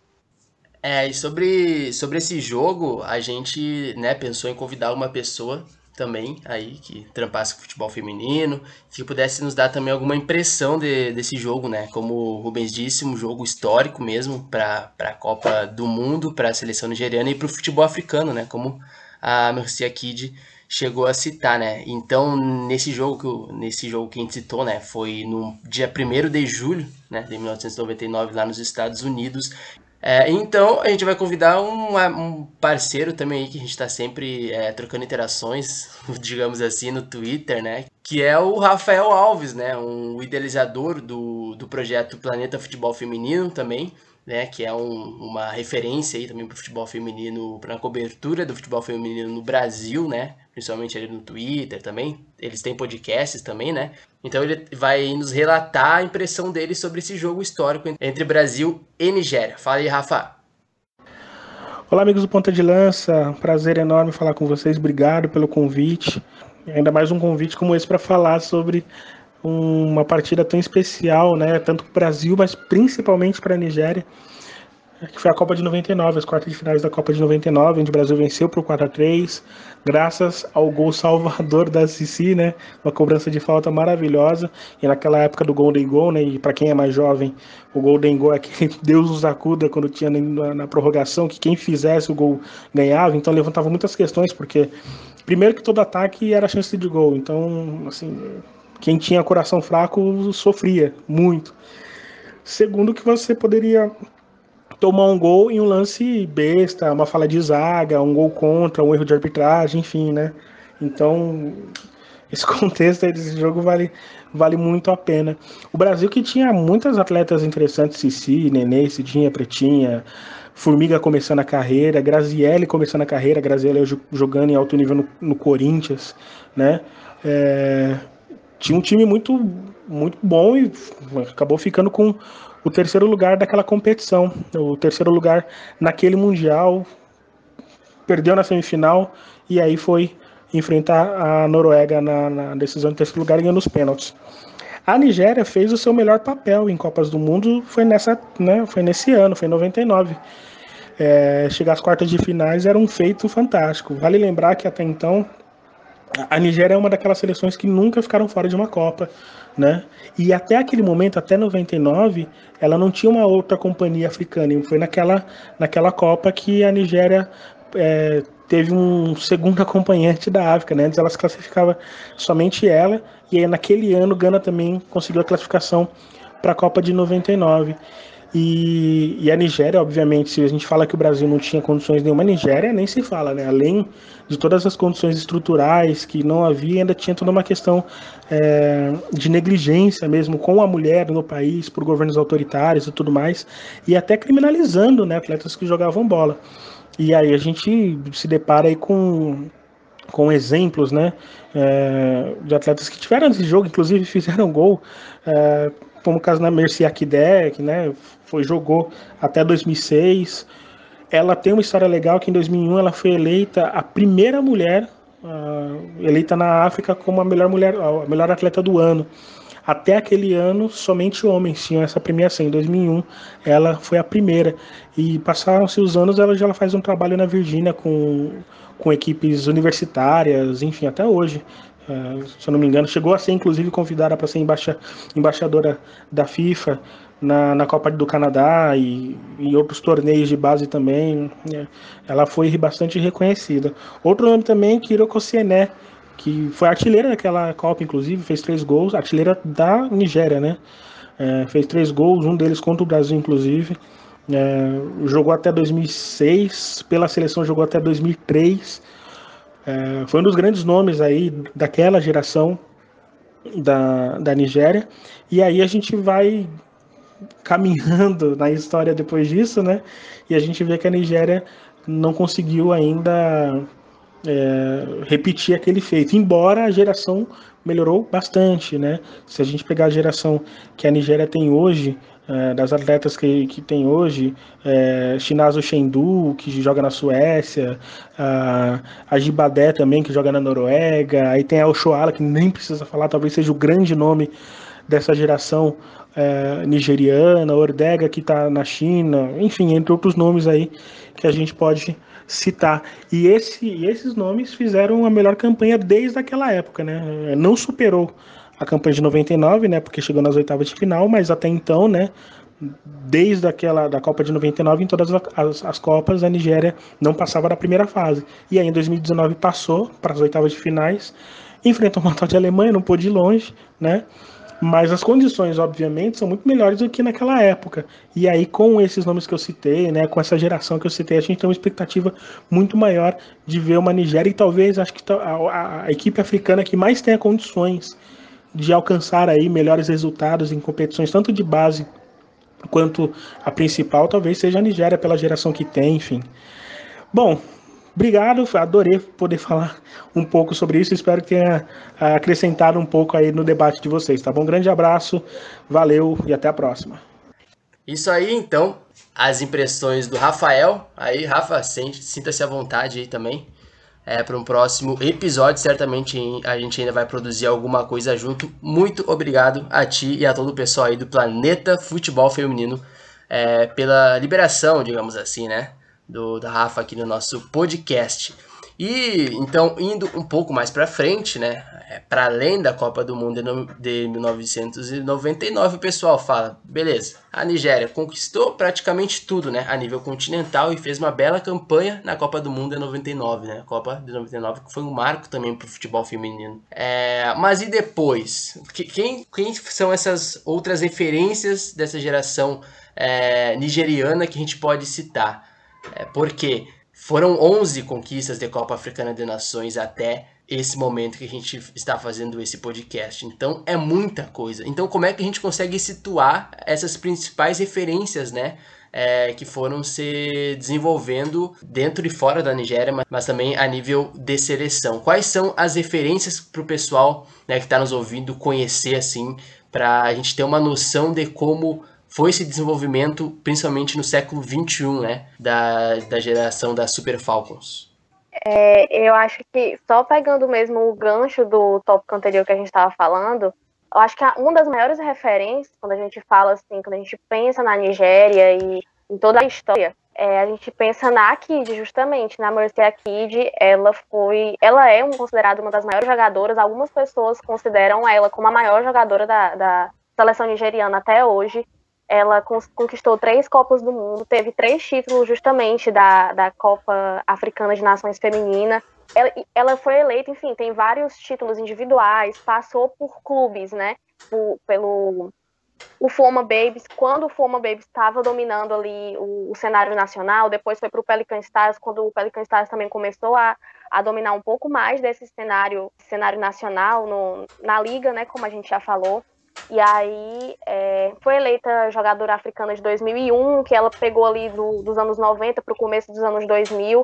E sobre esse jogo, a gente, né, pensou em convidar uma pessoa também aí que trampasse com futebol feminino, que pudesse nos dar também alguma impressão desse jogo, né? Como o Rubens disse, um jogo histórico mesmo para a Copa do Mundo, para a seleção nigeriana e para o futebol africano, né? Como a Mercy Akidi chegou a citar, né? Então, nesse jogo que a gente citou, né, foi no dia 1º de julho, né, de 1999, lá nos Estados Unidos. Então, a gente vai convidar um parceiro também aí, que a gente está sempre trocando interações, digamos assim, no Twitter, né? Que é o Rafael Alves, né? Um idealizador do projeto Planeta Futebol Feminino também, né? Que é uma referência aí também para o futebol feminino, para a cobertura do futebol feminino no Brasil, né? Principalmente ali no Twitter também. Eles têm podcasts também, né? Então ele vai nos relatar a impressão dele sobre esse jogo histórico entre Brasil e Nigéria. Fala aí, Rafa. Olá, amigos do Ponta de Lança. Prazer enorme falar com vocês. Obrigado pelo convite. Ainda mais um convite como esse para falar sobre uma partida tão especial, né? Tanto para o Brasil, mas principalmente para a Nigéria, que foi a Copa de 99, as quartas de finais da Copa de 99, onde o Brasil venceu por 4-3, graças ao gol salvador da Sissi, né? Uma cobrança de falta maravilhosa, e naquela época do Golden Goal, né? E para quem é mais jovem, o Golden Goal é aquele Deus nos acuda quando tinha na prorrogação, que quem fizesse o gol ganhava, então levantava muitas questões, porque primeiro que todo ataque era chance de gol, então, assim, quem tinha coração fraco sofria muito. Segundo que você poderia tomar um gol em um lance besta, uma falha de zaga, um gol contra, um erro de arbitragem, enfim, né? Então, esse contexto aí desse jogo vale muito a pena. O Brasil que tinha muitas atletas interessantes, Sissi, Nenê, Cidinha, Pretinha, Formiga começando a carreira, Graziele começando a carreira, Graziele jogando em alto nível no Corinthians, né? Tinha um time muito, muito bom e acabou ficando com o terceiro lugar daquela competição, o terceiro lugar naquele Mundial, perdeu na semifinal e aí foi enfrentar a Noruega na decisão de terceiro lugar e ganhou nos pênaltis. A Nigéria fez o seu melhor papel em Copas do Mundo, foi nesse ano, foi em 99. Chegar às quartas de finais era um feito fantástico. Vale lembrar que até então a Nigéria é uma daquelas seleções que nunca ficaram fora de uma Copa, né? E até aquele momento, até 99, ela não tinha uma outra companhia africana. E foi naquela Copa que a Nigéria teve um segundo acompanhante da África, né? Antes ela se classificava somente ela, e aí naquele ano Gana também conseguiu a classificação para a Copa de 99. E a Nigéria, obviamente, se a gente fala que o Brasil não tinha condições nenhuma, a Nigéria nem se fala, né? Além de todas as condições estruturais que não havia, ainda tinha toda uma questão de negligência mesmo com a mulher no país, por governos autoritários e tudo mais, e até criminalizando, né, atletas que jogavam bola. E aí a gente se depara aí com exemplos, né, de atletas que tiveram esse jogo, inclusive fizeram gol, como o caso da Mercy Akidi, que, né, jogou até 2006. Ela tem uma história legal que em 2001 ela foi eleita a primeira mulher eleita na África como a melhor atleta do ano. Até aquele ano, somente homens tinham essa premiação. Em 2001, ela foi a primeira. E passaram-se os anos, ela já faz um trabalho na Virgínia com equipes universitárias, enfim, até hoje. Se eu não me engano, chegou a ser, inclusive, convidada para ser embaixadora da FIFA na Copa do Canadá e em outros torneios de base também. Ela foi bastante reconhecida. Outro nome também, Kiro Koscielny, que foi artilheira daquela Copa, inclusive, fez 3 gols, artilheira da Nigéria, né? Fez 3 gols, um deles contra o Brasil, inclusive. Jogou até 2006, pela seleção jogou até 2003. Foi um dos grandes nomes aí daquela geração da Nigéria. E aí a gente vai caminhando na história depois disso, né? E a gente vê que a Nigéria não conseguiu ainda repetir aquele feito, embora a geração melhorou bastante, né? Se a gente pegar a geração que a Nigéria tem hoje, das atletas que tem hoje, Chinazo Shendu, que joga na Suécia, a Jibadé também, que joga na Noruega, aí tem a Oshoala, que nem precisa falar, talvez seja o grande nome dessa geração nigeriana, Ordega, que está na China, enfim, entre outros nomes aí que a gente pode citar. E esses nomes fizeram a melhor campanha desde aquela época, né? Não superou a campanha de 99, né? Porque chegou nas oitavas de final, mas até então, né? Desde da Copa de 99, em todas as Copas, a Nigéria não passava da primeira fase. E aí em 2019 passou para as oitavas de finais, enfrentou uma tal de Alemanha, não pôde ir longe, né? Mas as condições, obviamente, são muito melhores do que naquela época. E aí, com esses nomes que eu citei, né, com essa geração que eu citei, a gente tem uma expectativa muito maior de ver uma Nigéria e talvez, acho que a equipe africana que mais tenha condições de alcançar aí melhores resultados em competições, tanto de base quanto a principal, talvez seja a Nigéria, pela geração que tem, enfim. Bom, obrigado, adorei poder falar um pouco sobre isso, espero que tenha acrescentado um pouco aí no debate de vocês, tá bom? Grande abraço, valeu e até a próxima. Isso aí, então, as impressões do Rafael. Aí, Rafa, sinta-se à vontade aí também. Para um próximo episódio, certamente a gente ainda vai produzir alguma coisa junto. Muito obrigado a ti e a todo o pessoal aí do Planeta Futebol Feminino pela liberação, digamos assim, né? Da Rafa aqui no nosso podcast. E então, indo um pouco mais para frente, né, para além da Copa do Mundo de 1999, o pessoal fala, beleza, a Nigéria conquistou praticamente tudo, né, a nível continental e fez uma bela campanha na Copa do Mundo de 99, né, a Copa de 99 que foi um marco também para o futebol feminino. Mas e depois? Quem são essas outras referências dessa geração nigeriana que a gente pode citar? Porque foram 11 conquistas de Copa Africana de Nações até esse momento que a gente está fazendo esse podcast. Então, é muita coisa. Então, como é que a gente consegue situar essas principais referências, né? Que foram se desenvolvendo dentro e fora da Nigéria, mas também a nível de seleção. Quais são as referências para o pessoal, né, que está nos ouvindo conhecer, assim, para a gente ter uma noção de como foi esse desenvolvimento, principalmente no século XXI, né, da geração das Super Falcons? Eu acho que, só pegando mesmo o gancho do tópico anterior que a gente estava falando, eu acho que uma das maiores referências, quando a gente fala assim, quando a gente pensa na Nigéria e em toda a história, a gente pensa na Akidi, justamente, na Mercy Akidi. Ela é considerada uma das maiores jogadoras, algumas pessoas consideram ela como a maior jogadora da seleção nigeriana até hoje. Ela conquistou 3 Copas do Mundo, teve 3 títulos justamente da Copa Africana de Nações Feminina. Ela foi eleita, enfim, tem vários títulos individuais, passou por clubes, né, pelo Foma Babies, quando o Foma Babies estava dominando ali o cenário nacional, depois foi para o Pelican Stars, quando o Pelican Stars também começou a dominar um pouco mais desse cenário nacional na liga, né, como a gente já falou. E aí foi eleita jogadora africana de 2001, que ela pegou ali dos anos 90 para o começo dos anos 2000.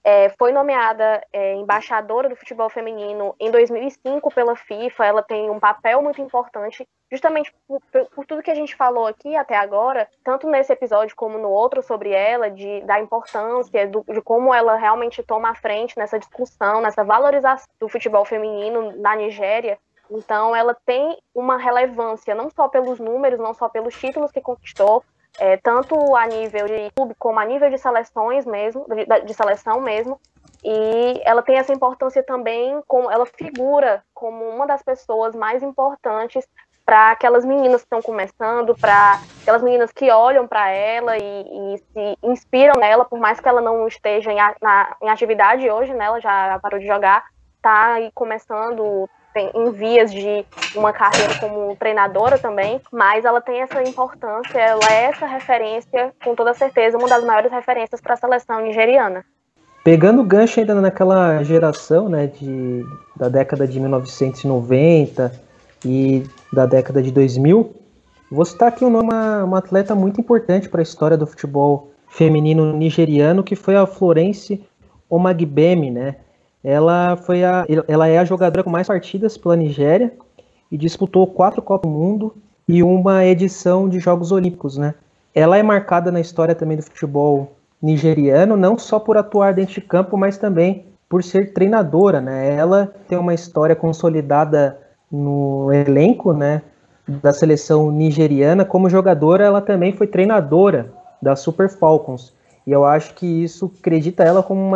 foi nomeada embaixadora do futebol feminino em 2005 pela FIFA. Ela tem um papel muito importante, justamente por tudo que a gente falou aqui até agora, tanto nesse episódio como no outro sobre ela, da importância, de como ela realmente toma a frente nessa discussão, nessa valorização do futebol feminino na Nigéria. Então, ela tem uma relevância não só pelos números, não só pelos títulos que conquistou, tanto a nível de clube como a nível de seleções mesmo, de seleção mesmo, e ela tem essa importância também, ela figura como uma das pessoas mais importantes para aquelas meninas que estão começando, para aquelas meninas que olham para ela e se inspiram nela, por mais que ela não esteja em atividade hoje, né, ela já parou de jogar, está aí começando em vias de uma carreira como treinadora também, mas ela tem essa importância, ela é essa referência, com toda certeza, uma das maiores referências para a seleção nigeriana. Pegando o gancho ainda naquela geração, né, da década de 1990 e da década de 2000, vou citar aqui uma atleta muito importante para a história do futebol feminino nigeriano, que foi a Florence Omagbemi, né? Ela é a jogadora com mais partidas pela Nigéria e disputou 4 Copas do Mundo e uma edição de Jogos Olímpicos, né? Ela é marcada na história também do futebol nigeriano, não só por atuar dentro de campo, mas também por ser treinadora, né? Ela tem uma história consolidada no elenco, né, da seleção nigeriana. Como jogadora, ela também foi treinadora da Super Falcons. E eu acho que isso acredita ela como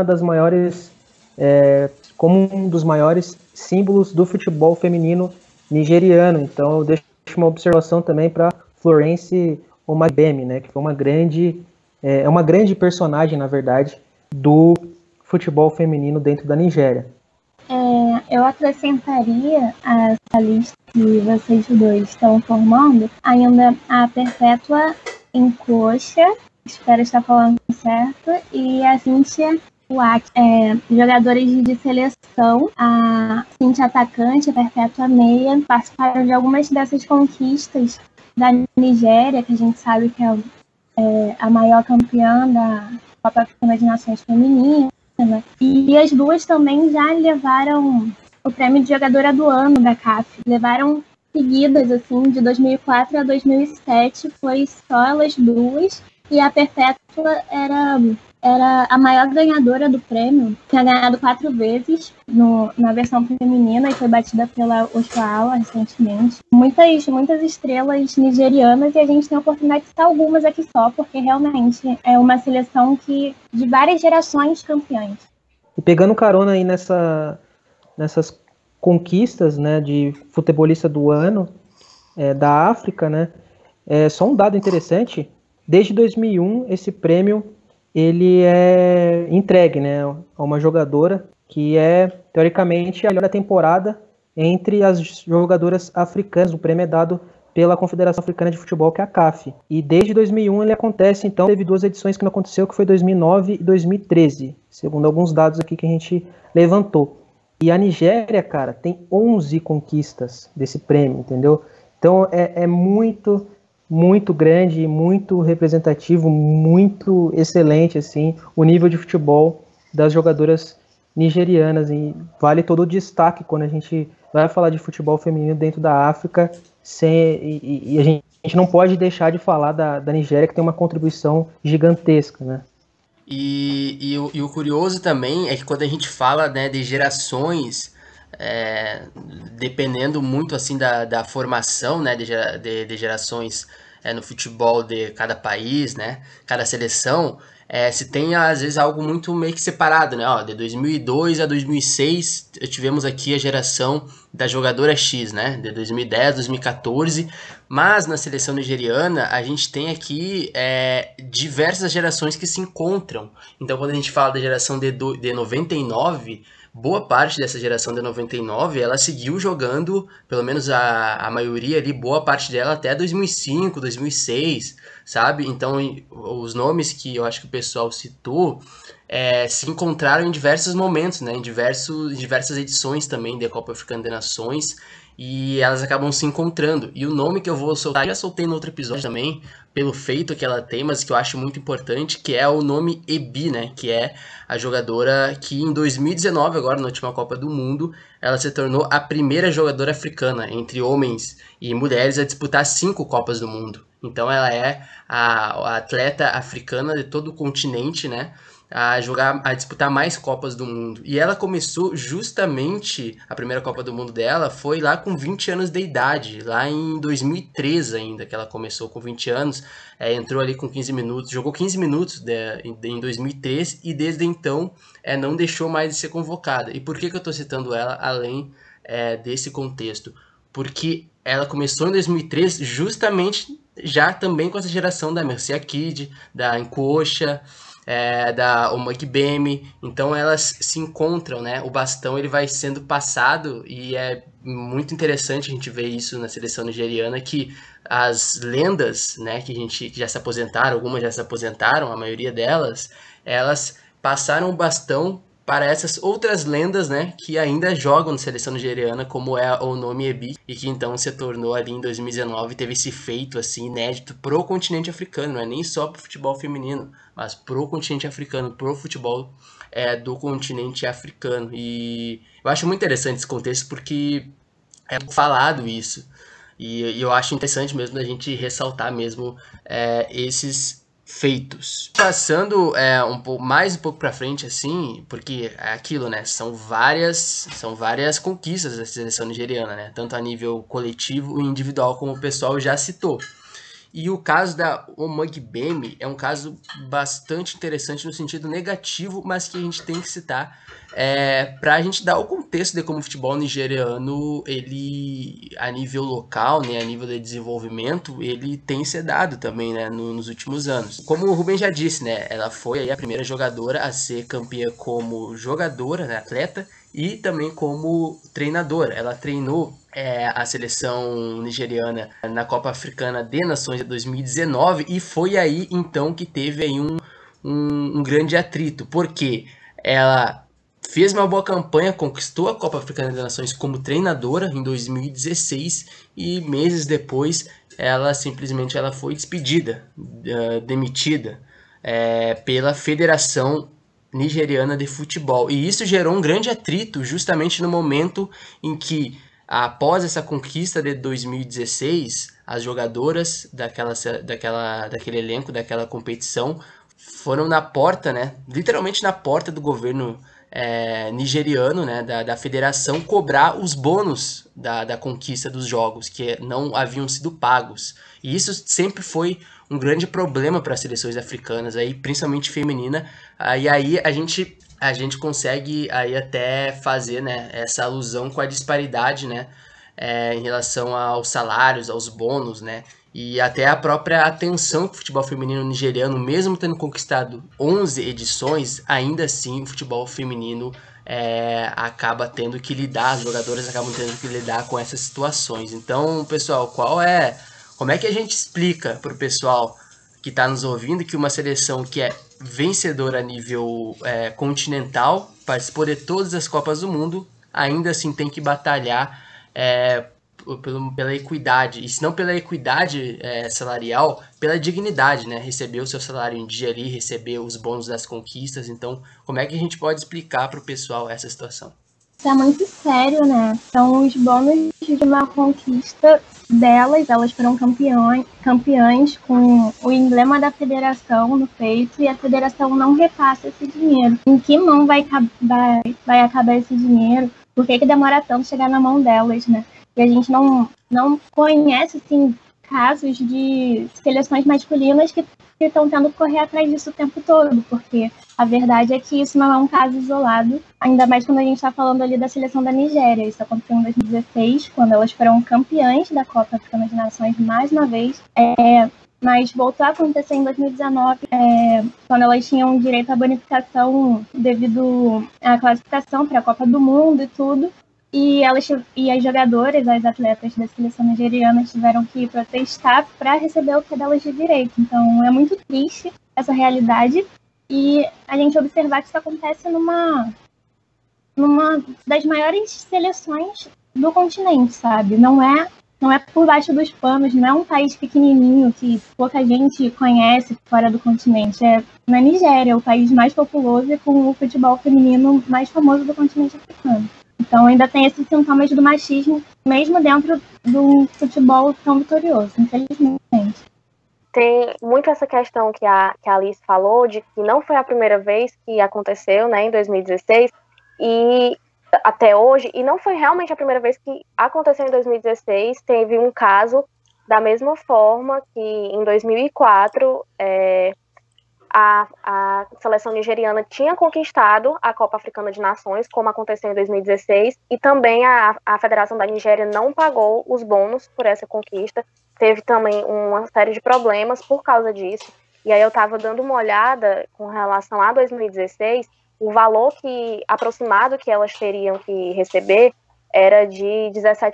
como um dos maiores símbolos do futebol feminino nigeriano. Então eu deixo uma observação também para Florence Omagbemi, né, que foi uma grande personagem, na verdade, do futebol feminino dentro da Nigéria. Eu acrescentaria a essa lista que vocês dois estão formando ainda a Perpétua Nkocha, espero estar falando certo, e a Cynthia Uwak, jogadores de seleção, a Cynthia atacante, a Perpétua meia, participaram de algumas dessas conquistas da Nigéria, que a gente sabe que é a maior campeã da Copa Africana de Nações Feminina, né? E as duas também já levaram o prêmio de jogadora do ano da CAF, levaram seguidas, assim, de 2004 a 2007, foi só elas duas, e a Perpétua era a maior ganhadora do prêmio, tinha ganhado 4 vezes na versão feminina e foi batida pela Oshoala recentemente. Muitas estrelas nigerianas, e a gente tem a oportunidade de citar algumas aqui só, porque realmente é uma seleção de várias gerações campeãs. E pegando carona aí nessas conquistas, né, de futebolista do ano da África, né, só um dado interessante: desde 2001 esse prêmio ele é entregue, né, a uma jogadora que é, teoricamente, a melhor da temporada entre as jogadoras africanas. O prêmio é dado pela Confederação Africana de Futebol, que é a CAF. E desde 2001 ele acontece, então, teve 2 edições que não aconteceu, que foi 2009 e 2013, segundo alguns dados aqui que a gente levantou. E a Nigéria, cara, tem 11 conquistas desse prêmio, entendeu? Então é muito grande, muito representativo, muito excelente, assim, o nível de futebol das jogadoras nigerianas, e vale todo o destaque quando a gente vai falar de futebol feminino dentro da África, e a gente não pode deixar de falar da Nigéria, que tem uma contribuição gigantesca, né? E o curioso também é que quando a gente fala, né, de gerações, dependendo muito assim da formação, né, de gerações no futebol de cada país, né, cada seleção, se tem às vezes algo muito meio que separado, né? De 2002 a 2006 tivemos aqui a geração da jogadora X, né, de 2010 a 2014, mas na seleção nigeriana a gente tem aqui diversas gerações que se encontram. Então quando a gente fala da geração de 99, boa parte dessa geração de 99, ela seguiu jogando, pelo menos a maioria ali, boa parte dela até 2005, 2006, sabe? Então, os nomes que eu acho que o pessoal citou se encontraram em diversos momentos, né? Em diversas edições também da Copa Africana de Nações. e elas acabam se encontrando. E o nome que eu vou soltar, já soltei no outro episódio também, pelo feito que ela tem, mas que eu acho muito importante, que é o nome Ebi, né? Que é a jogadora que em 2019, agora na última Copa do Mundo, ela se tornou a primeira jogadora africana, entre homens e mulheres, a disputar 5 Copas do Mundo. Então ela é a atleta africana de todo o continente, né? A disputar mais Copas do Mundo. E ela começou justamente, a primeira Copa do Mundo dela foi lá com 20 anos de idade, lá em 2003 ainda, que ela começou com 20 anos, entrou ali com 15 minutos, jogou 15 minutos em 2003 e desde então não deixou mais de ser convocada. E por que eu estou citando ela além desse contexto? Porque ela começou em 2003 justamente já também com essa geração da Mercy Akid, da Nkocha, da Omogbemi, então elas se encontram, né? O bastão ele vai sendo passado e é muito interessante a gente ver isso na seleção nigeriana, que as lendas, né, que já se aposentaram, algumas já se aposentaram, a maioria delas, elas passaram o bastão para essas outras lendas, né, que ainda jogam na seleção nigeriana, como é o nome Ebi, e que então se tornou ali em 2019, teve esse feito assim inédito pro continente africano, não é nem só pro futebol feminino, mas pro continente africano, pro futebol do continente africano. E eu acho muito interessante esse contexto porque é falado isso, e eu acho interessante mesmo da gente ressaltar mesmo esses feitos. Passando um pouco para frente assim, porque é aquilo, né? São várias conquistas da seleção nigeriana, né? Tanto a nível coletivo e individual, como o pessoal já citou. E o caso da Omogbemi é um caso bastante interessante no sentido negativo, mas que a gente tem que citar para a gente dar o contexto de como o futebol nigeriano, ele, a nível local, né, a nível de desenvolvimento, ele tem sedado também, né, nos últimos anos. Como o Rubem já disse, né, ela foi aí a primeira jogadora a ser campeã como jogadora, né, atleta, e também como treinadora. Ela treinou a seleção nigeriana na Copa Africana de Nações de 2019 e foi aí então que teve aí um grande atrito, porque ela fez uma boa campanha, conquistou a Copa Africana de Nações como treinadora em 2016 e meses depois ela simplesmente foi despedida, demitida pela Federação Nigeriana de Futebol. E isso gerou um grande atrito justamente no momento em que, após essa conquista de 2016, as jogadoras daquele elenco, daquela competição, foram na porta, né, literalmente na porta do governo nigeriano, né, da federação, cobrar os bônus da conquista dos jogos, que não haviam sido pagos. E isso sempre foi um grande problema para as seleções africanas, aí, principalmente feminina. E aí a gente consegue aí até fazer, né, essa alusão com a disparidade, né, em relação aos salários, aos bônus, né, e até a própria atenção que o futebol feminino nigeriano, mesmo tendo conquistado 11 edições, ainda assim o futebol feminino acaba tendo que lidar, as jogadoras acabam tendo que lidar com essas situações. Então, pessoal, como é que a gente explica para o pessoal que está nos ouvindo que uma seleção que é vencedora a nível continental, participou de todas as Copas do Mundo, ainda assim tem que batalhar pela equidade, e se não pela equidade salarial, pela dignidade, né? Receber o seu salário em dia ali, receber os bônus das conquistas. Então, como é que a gente pode explicar para o pessoal essa situação? Isso é muito sério, né? São os bônus de uma conquista delas, elas foram campeãs com o emblema da federação no peito e a federação não repassa esse dinheiro. Em que mão vai acabar esse dinheiro? Por que demora tanto chegar na mão delas, né? E a gente não conhece, assim, casos de seleções masculinas que estão tendo que correr atrás disso o tempo todo, porque a verdade é que isso não é um caso isolado, ainda mais quando a gente está falando ali da seleção da Nigéria. Isso aconteceu em 2016, quando elas foram campeãs da Copa Africana de Nações mais uma vez, mas voltou a acontecer em 2019, quando elas tinham direito à bonificação devido à classificação para a Copa do Mundo e tudo. E as jogadoras, as atletas da seleção nigeriana tiveram que protestar para receber o que é delas de direito. Então é muito triste essa realidade e a gente observar que isso acontece numa das maiores seleções do continente, sabe? Não é por baixo dos panos, não é um país pequenininho que pouca gente conhece fora do continente. É na Nigéria, o país mais populoso e com o futebol feminino mais famoso do continente africano. Então ainda tem esses sintomas do machismo, mesmo dentro do futebol tão vitorioso, infelizmente. Tem muito essa questão que a Alice falou, de que não foi a primeira vez que aconteceu, né, em 2016, e até hoje, e não foi realmente a primeira vez que aconteceu em 2016, teve um caso da mesma forma que em 2004 a seleção nigeriana tinha conquistado a Copa Africana de Nações, como aconteceu em 2016, e também a Federação da Nigéria não pagou os bônus por essa conquista, teve também uma série de problemas por causa disso, e aí eu estava dando uma olhada com relação a 2016, o valor aproximado que elas teriam que receber era de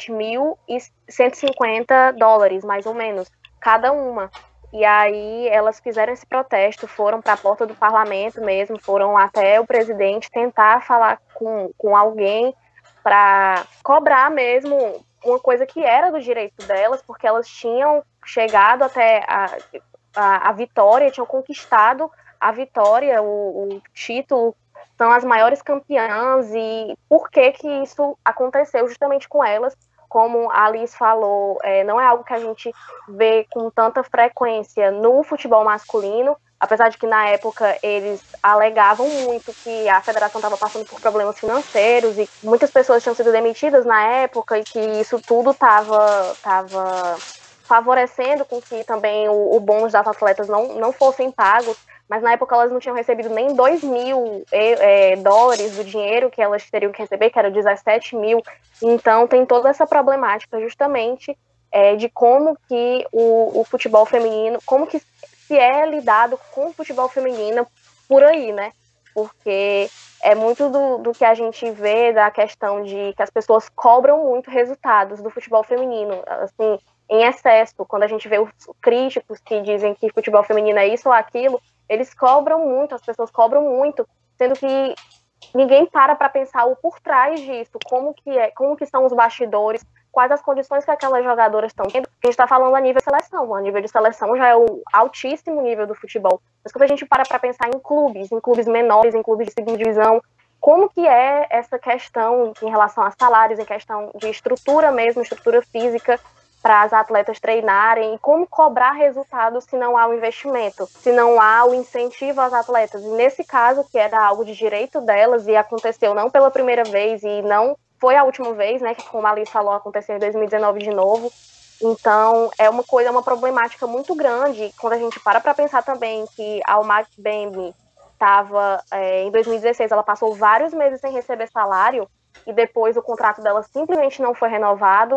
$17.150, mais ou menos, cada uma. E aí elas fizeram esse protesto, foram para a porta do parlamento mesmo, foram até o presidente tentar falar com alguém para cobrar mesmo uma coisa que era do direito delas, porque elas tinham chegado até a vitória, tinham conquistado a vitória, o título, são as maiores campeãs, e por que isso aconteceu justamente com elas? Como a Alice falou, não é algo que a gente vê com tanta frequência no futebol masculino, apesar de que na época eles alegavam muito que a federação estava passando por problemas financeiros e muitas pessoas tinham sido demitidas na época e que isso tudo estava favorecendo com que também o bônus das atletas não fossem pagos, mas na época elas não tinham recebido nem $2.000 do dinheiro que elas teriam que receber, que era 17 mil. Então tem toda essa problemática justamente de como que o futebol feminino, como que se é lidado com o futebol feminino por aí, né? Porque é muito do que a gente vê da questão de que as pessoas cobram muito resultados do futebol feminino, assim, em excesso. Quando a gente vê os críticos que dizem que futebol feminino é isso ou aquilo, eles cobram muito, as pessoas cobram muito, sendo que ninguém para pensar o por trás disso, como que são os bastidores, quais as condições que aquelas jogadoras estão tendo. A gente está falando a nível de seleção, a nível de seleção já é o altíssimo nível do futebol. Mas quando a gente para pensar em clubes menores, em clubes de segunda divisão, como que é essa questão em relação a salários, em questão de estrutura mesmo, estrutura física, para as atletas treinarem, e como cobrar resultados se não há o investimento, se não há o incentivo às atletas. E nesse caso, que era algo de direito delas, e aconteceu não pela primeira vez, e não foi a última vez, né, que como a Alice falou, aconteceu em 2019 de novo. Então, é uma problemática muito grande, quando a gente para pensar também que a Alma Bembe estava, em 2016, ela passou vários meses sem receber salário, e depois o contrato dela simplesmente não foi renovado.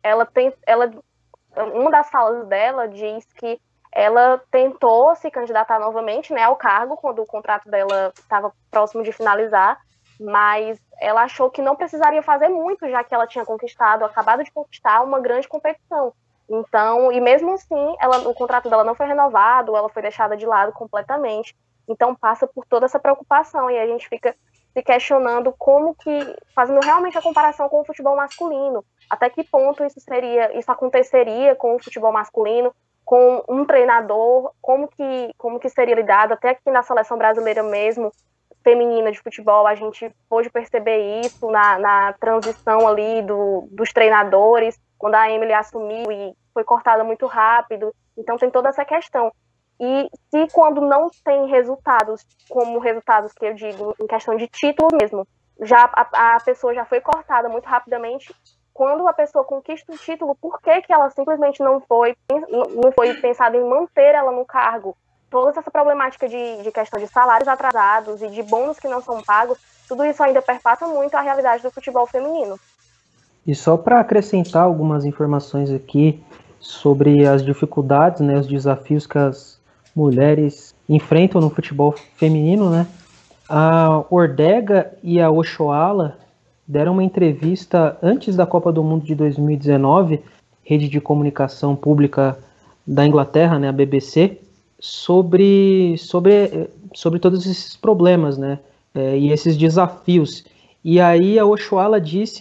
Uma das falas dela diz que ela tentou se candidatar novamente, né, ao cargo quando o contrato dela estava próximo de finalizar, mas ela achou que não precisaria fazer muito, já que ela tinha acabado de conquistar uma grande competição. Então, e mesmo assim, o contrato dela não foi renovado, ela foi deixada de lado completamente. Então passa por toda essa preocupação, e a gente fica se questionando como que, fazendo realmente a comparação com o futebol masculino, até que ponto isso aconteceria com o futebol masculino, com um treinador, como que seria lidado, até aqui na seleção brasileira mesmo, feminina de futebol, a gente pôde perceber isso na transição ali dos treinadores, quando a Emily assumiu e foi cortada muito rápido. Então tem toda essa questão. E se quando não tem resultados, como resultados que eu digo, em questão de título mesmo, já a pessoa já foi cortada muito rapidamente, quando a pessoa conquista o título, por que ela simplesmente não foi pensado em manter ela no cargo? Toda essa problemática de questão de salários atrasados e de bônus que não são pagos, tudo isso ainda perpassa muito a realidade do futebol feminino. E só para acrescentar algumas informações aqui sobre as dificuldades, né, os desafios que as mulheres enfrentam no futebol feminino, né? A Ordega e a Oshoala deram uma entrevista antes da Copa do Mundo de 2019, rede de comunicação pública da Inglaterra, né, a BBC, sobre todos esses problemas, né, e esses desafios. E aí a Oshoala disse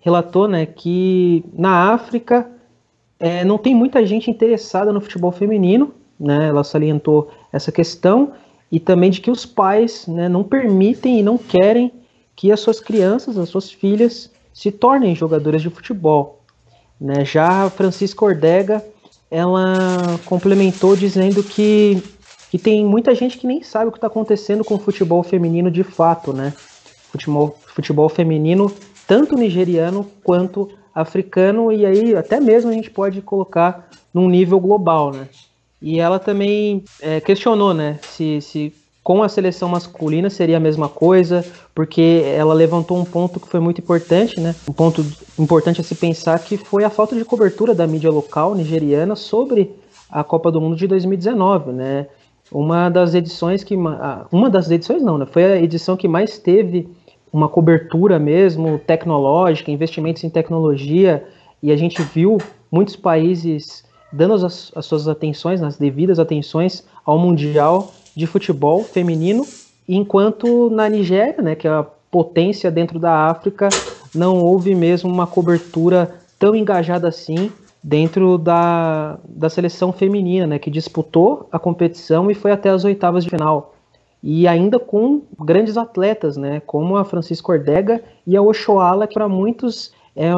relatou, né, que na África não tem muita gente interessada no futebol feminino, né? Ela salientou essa questão e também de que os pais, né, não permitem e não querem que as suas crianças, as suas filhas, se tornem jogadoras de futebol, né? Já a Francisca Ordega, ela complementou dizendo que tem muita gente que nem sabe o que está acontecendo com o futebol feminino de fato, né? Futebol feminino, tanto nigeriano quanto africano, e aí até mesmo a gente pode colocar num nível global, né? E ela também questionou, né, se com a seleção masculina seria a mesma coisa, porque ela levantou um ponto que foi muito importante, né? Um ponto importante a se pensar, que foi a falta de cobertura da mídia local nigeriana sobre a Copa do Mundo de 2019, né? Uma das edições não, né? Foi a edição que mais teve uma cobertura mesmo tecnológica, investimentos em tecnologia, e a gente viu muitos países dando as suas atenções, as devidas atenções ao Mundial de Futebol Feminino, enquanto na Nigéria, né, que é a potência dentro da África, não houve mesmo uma cobertura tão engajada assim dentro da seleção feminina, né, que disputou a competição e foi até as oitavas de final. E ainda com grandes atletas, né, como a Francisca Ordega e a Oshoala, que para muitos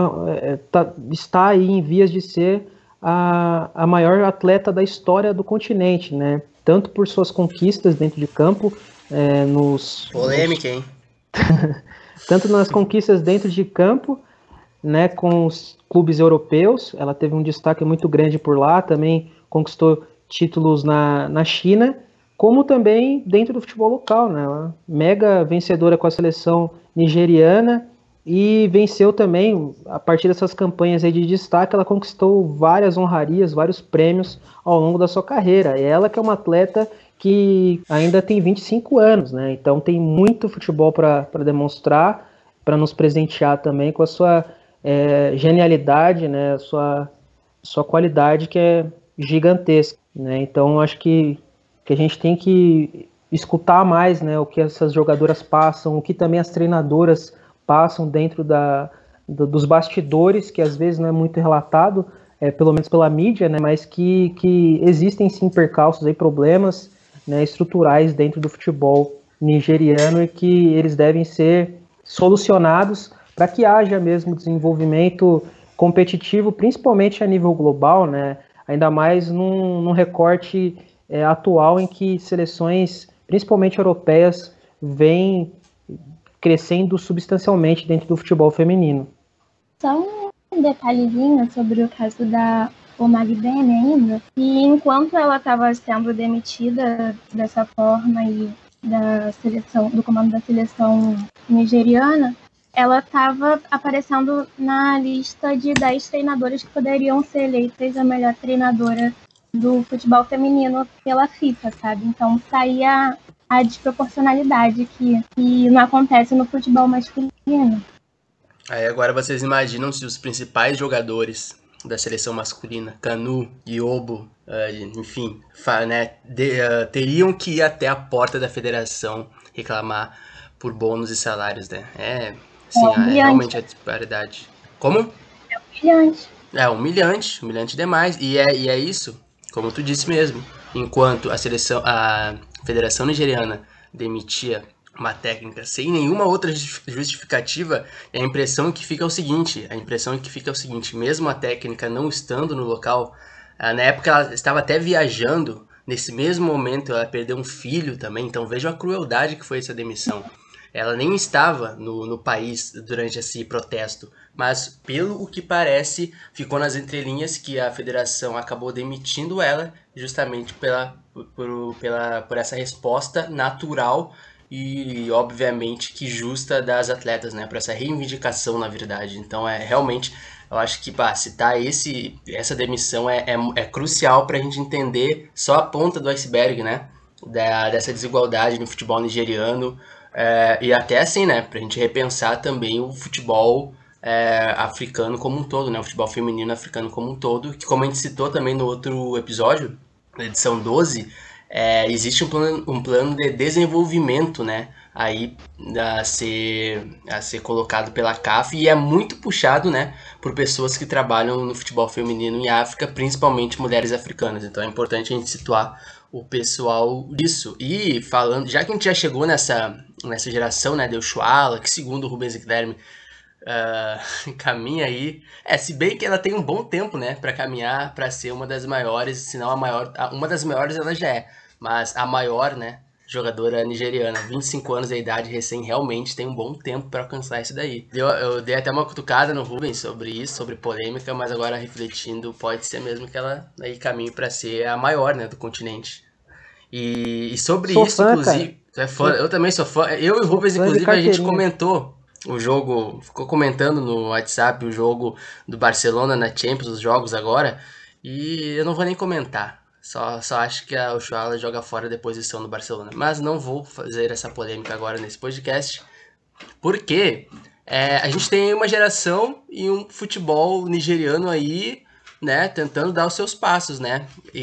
está aí em vias de ser a maior atleta da história do continente, né? Tanto por suas conquistas dentro de campo, Polêmica, hein? Tanto nas conquistas dentro de campo, né, com os clubes europeus, ela teve um destaque muito grande por lá, também conquistou títulos na China, como também dentro do futebol local, né? Ela mega vencedora com a seleção nigeriana, e venceu também, a partir dessas campanhas aí de destaque, ela conquistou várias honrarias, vários prêmios ao longo da sua carreira. E ela que é uma atleta que ainda tem 25 anos, né? Então tem muito futebol para demonstrar, para nos presentear também com a sua genialidade, né? A sua qualidade, que é gigantesca, né? Então acho que a gente tem que escutar mais, né, o que essas jogadoras passam, o que também as treinadoras passam dentro dos bastidores, que às vezes não é muito relatado, pelo menos pela mídia, né, mas que existem sim percalços, aí, problemas, né, estruturais dentro do futebol nigeriano, e que eles devem ser solucionados para que haja mesmo desenvolvimento competitivo, principalmente a nível global, né, ainda mais num recorte atual em que seleções, principalmente europeias, vêm crescendo substancialmente dentro do futebol feminino. Só um detalhezinho sobre o caso da Omagbene ainda, e enquanto ela estava sendo demitida dessa forma e do comando da seleção nigeriana, ela estava aparecendo na lista de 10 treinadoras que poderiam ser eleitas a melhor treinadora do futebol feminino pela FIFA, sabe? Então saía a desproporcionalidade que não acontece no futebol masculino. Aí agora vocês imaginam se os principais jogadores da seleção masculina, Kanu, Yobo, enfim, né, teriam que ir até a porta da federação reclamar por bônus e salários, né? Realmente a disparidade. Como? É humilhante. Humilhante demais. E é isso, como tu disse mesmo. Enquanto a Federação Nigeriana demitia uma técnica sem nenhuma outra justificativa, a impressão que fica é o seguinte, mesmo a técnica não estando no local, na época ela estava até viajando, nesse mesmo momento ela perdeu um filho também, então vejam a crueldade que foi essa demissão. Ela nem estava no país durante esse protesto, mas pelo que parece, ficou nas entrelinhas que a federação acabou demitindo ela justamente por essa resposta natural e obviamente que justa das atletas, né? Por essa reivindicação, na verdade. Então realmente, eu acho que citar essa demissão é crucial para a gente entender só a ponta do iceberg, né? Dessa desigualdade no futebol nigeriano. E até assim, né, pra gente repensar também o futebol africano como um todo, né, o futebol feminino africano como um todo, que como a gente citou também no outro episódio, na edição 12, existe um plano de desenvolvimento, né, aí a ser colocado pela CAF, e é muito puxado, né, por pessoas que trabalham no futebol feminino em África, principalmente mulheres africanas. Então é importante a gente situar o pessoal disso. E falando, já que a gente já chegou nessa geração, né, de Oshuala, que segundo o Rubens e Guilherme caminha aí, se bem que ela tem um bom tempo, né, para caminhar para ser uma das maiores, se não a maior, uma das maiores ela já é, mas a maior, né, jogadora nigeriana, 25 anos de idade, recém, realmente tem um bom tempo para alcançar isso daí. Eu dei até uma cutucada no Rubens sobre isso, sobre polêmica, mas agora refletindo, pode ser mesmo que ela aí caminhe para ser a maior, né, do continente. E sobre Sou isso, fã, inclusive, tu é fã, eu também sou fã. Eu e o Rubens, inclusive, a gente comentou o jogo, ficou comentando no WhatsApp o jogo do Barcelona na Champions, os jogos agora, e eu não vou nem comentar. Só acho que a Oshuala joga fora da posição no Barcelona. Mas não vou fazer essa polêmica agora nesse podcast, porque a gente tem uma geração e um futebol nigeriano aí, né, tentando dar os seus passos, né?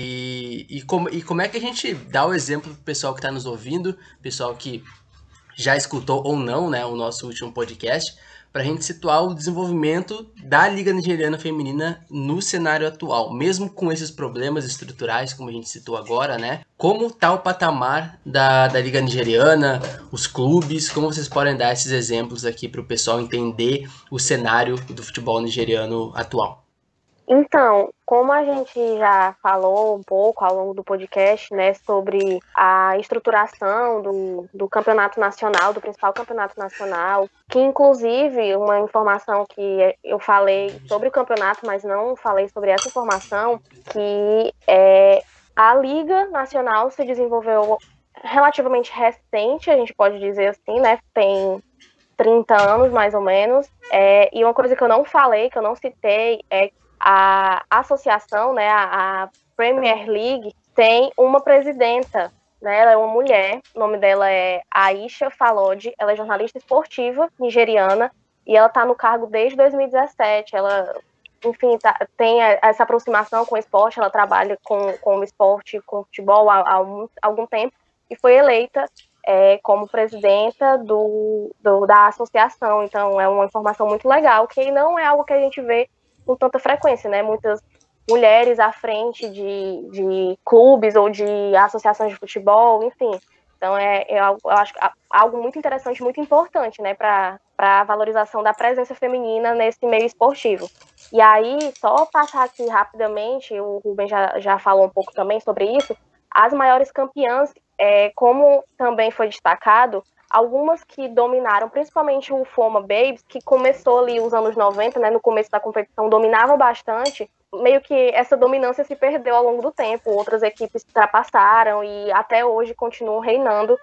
E como é que a gente dá o exemplo pro pessoal que está nos ouvindo, pessoal que já escutou ou não, né, o nosso último podcast, para a gente situar o desenvolvimento da Liga Nigeriana Feminina no cenário atual, mesmo com esses problemas estruturais, como a gente citou agora, né? Como está o patamar da Liga Nigeriana, os clubes, como vocês podem dar esses exemplos aqui para o pessoal entender o cenário do futebol nigeriano atual? Então, como a gente já falou um pouco ao longo do podcast, né, sobre a estruturação do campeonato nacional, do principal campeonato nacional, que inclusive uma informação que eu falei sobre o campeonato, mas não falei sobre essa informação, que a Liga Nacional se desenvolveu relativamente recente, a gente pode dizer assim, né, tem 30 anos mais ou menos, e uma coisa que eu não falei, que eu não citei, é a associação, né, a Premier League, tem uma presidenta, né, ela é uma mulher, o nome dela é Aisha Falode, ela é jornalista esportiva nigeriana, e ela está no cargo desde 2017, ela, enfim, tem essa aproximação com o esporte, ela trabalha com o esporte, com o futebol há algum tempo, e foi eleita como presidenta da associação, então é uma informação muito legal, que não é algo que a gente vê com tanta frequência, né? Muitas mulheres à frente de clubes ou de associações de futebol, enfim. Então, eu acho algo muito interessante, muito importante, né? Para a valorização da presença feminina nesse meio esportivo. E aí, só passar aqui rapidamente, o Rubens já falou um pouco também sobre isso, as maiores campeãs, como também foi destacado, algumas que dominaram, principalmente o Foma Babes, que começou ali os anos 90, né, no começo da competição, dominava bastante, meio que essa dominância se perdeu ao longo do tempo, outras equipes ultrapassaram e até hoje continuam reinando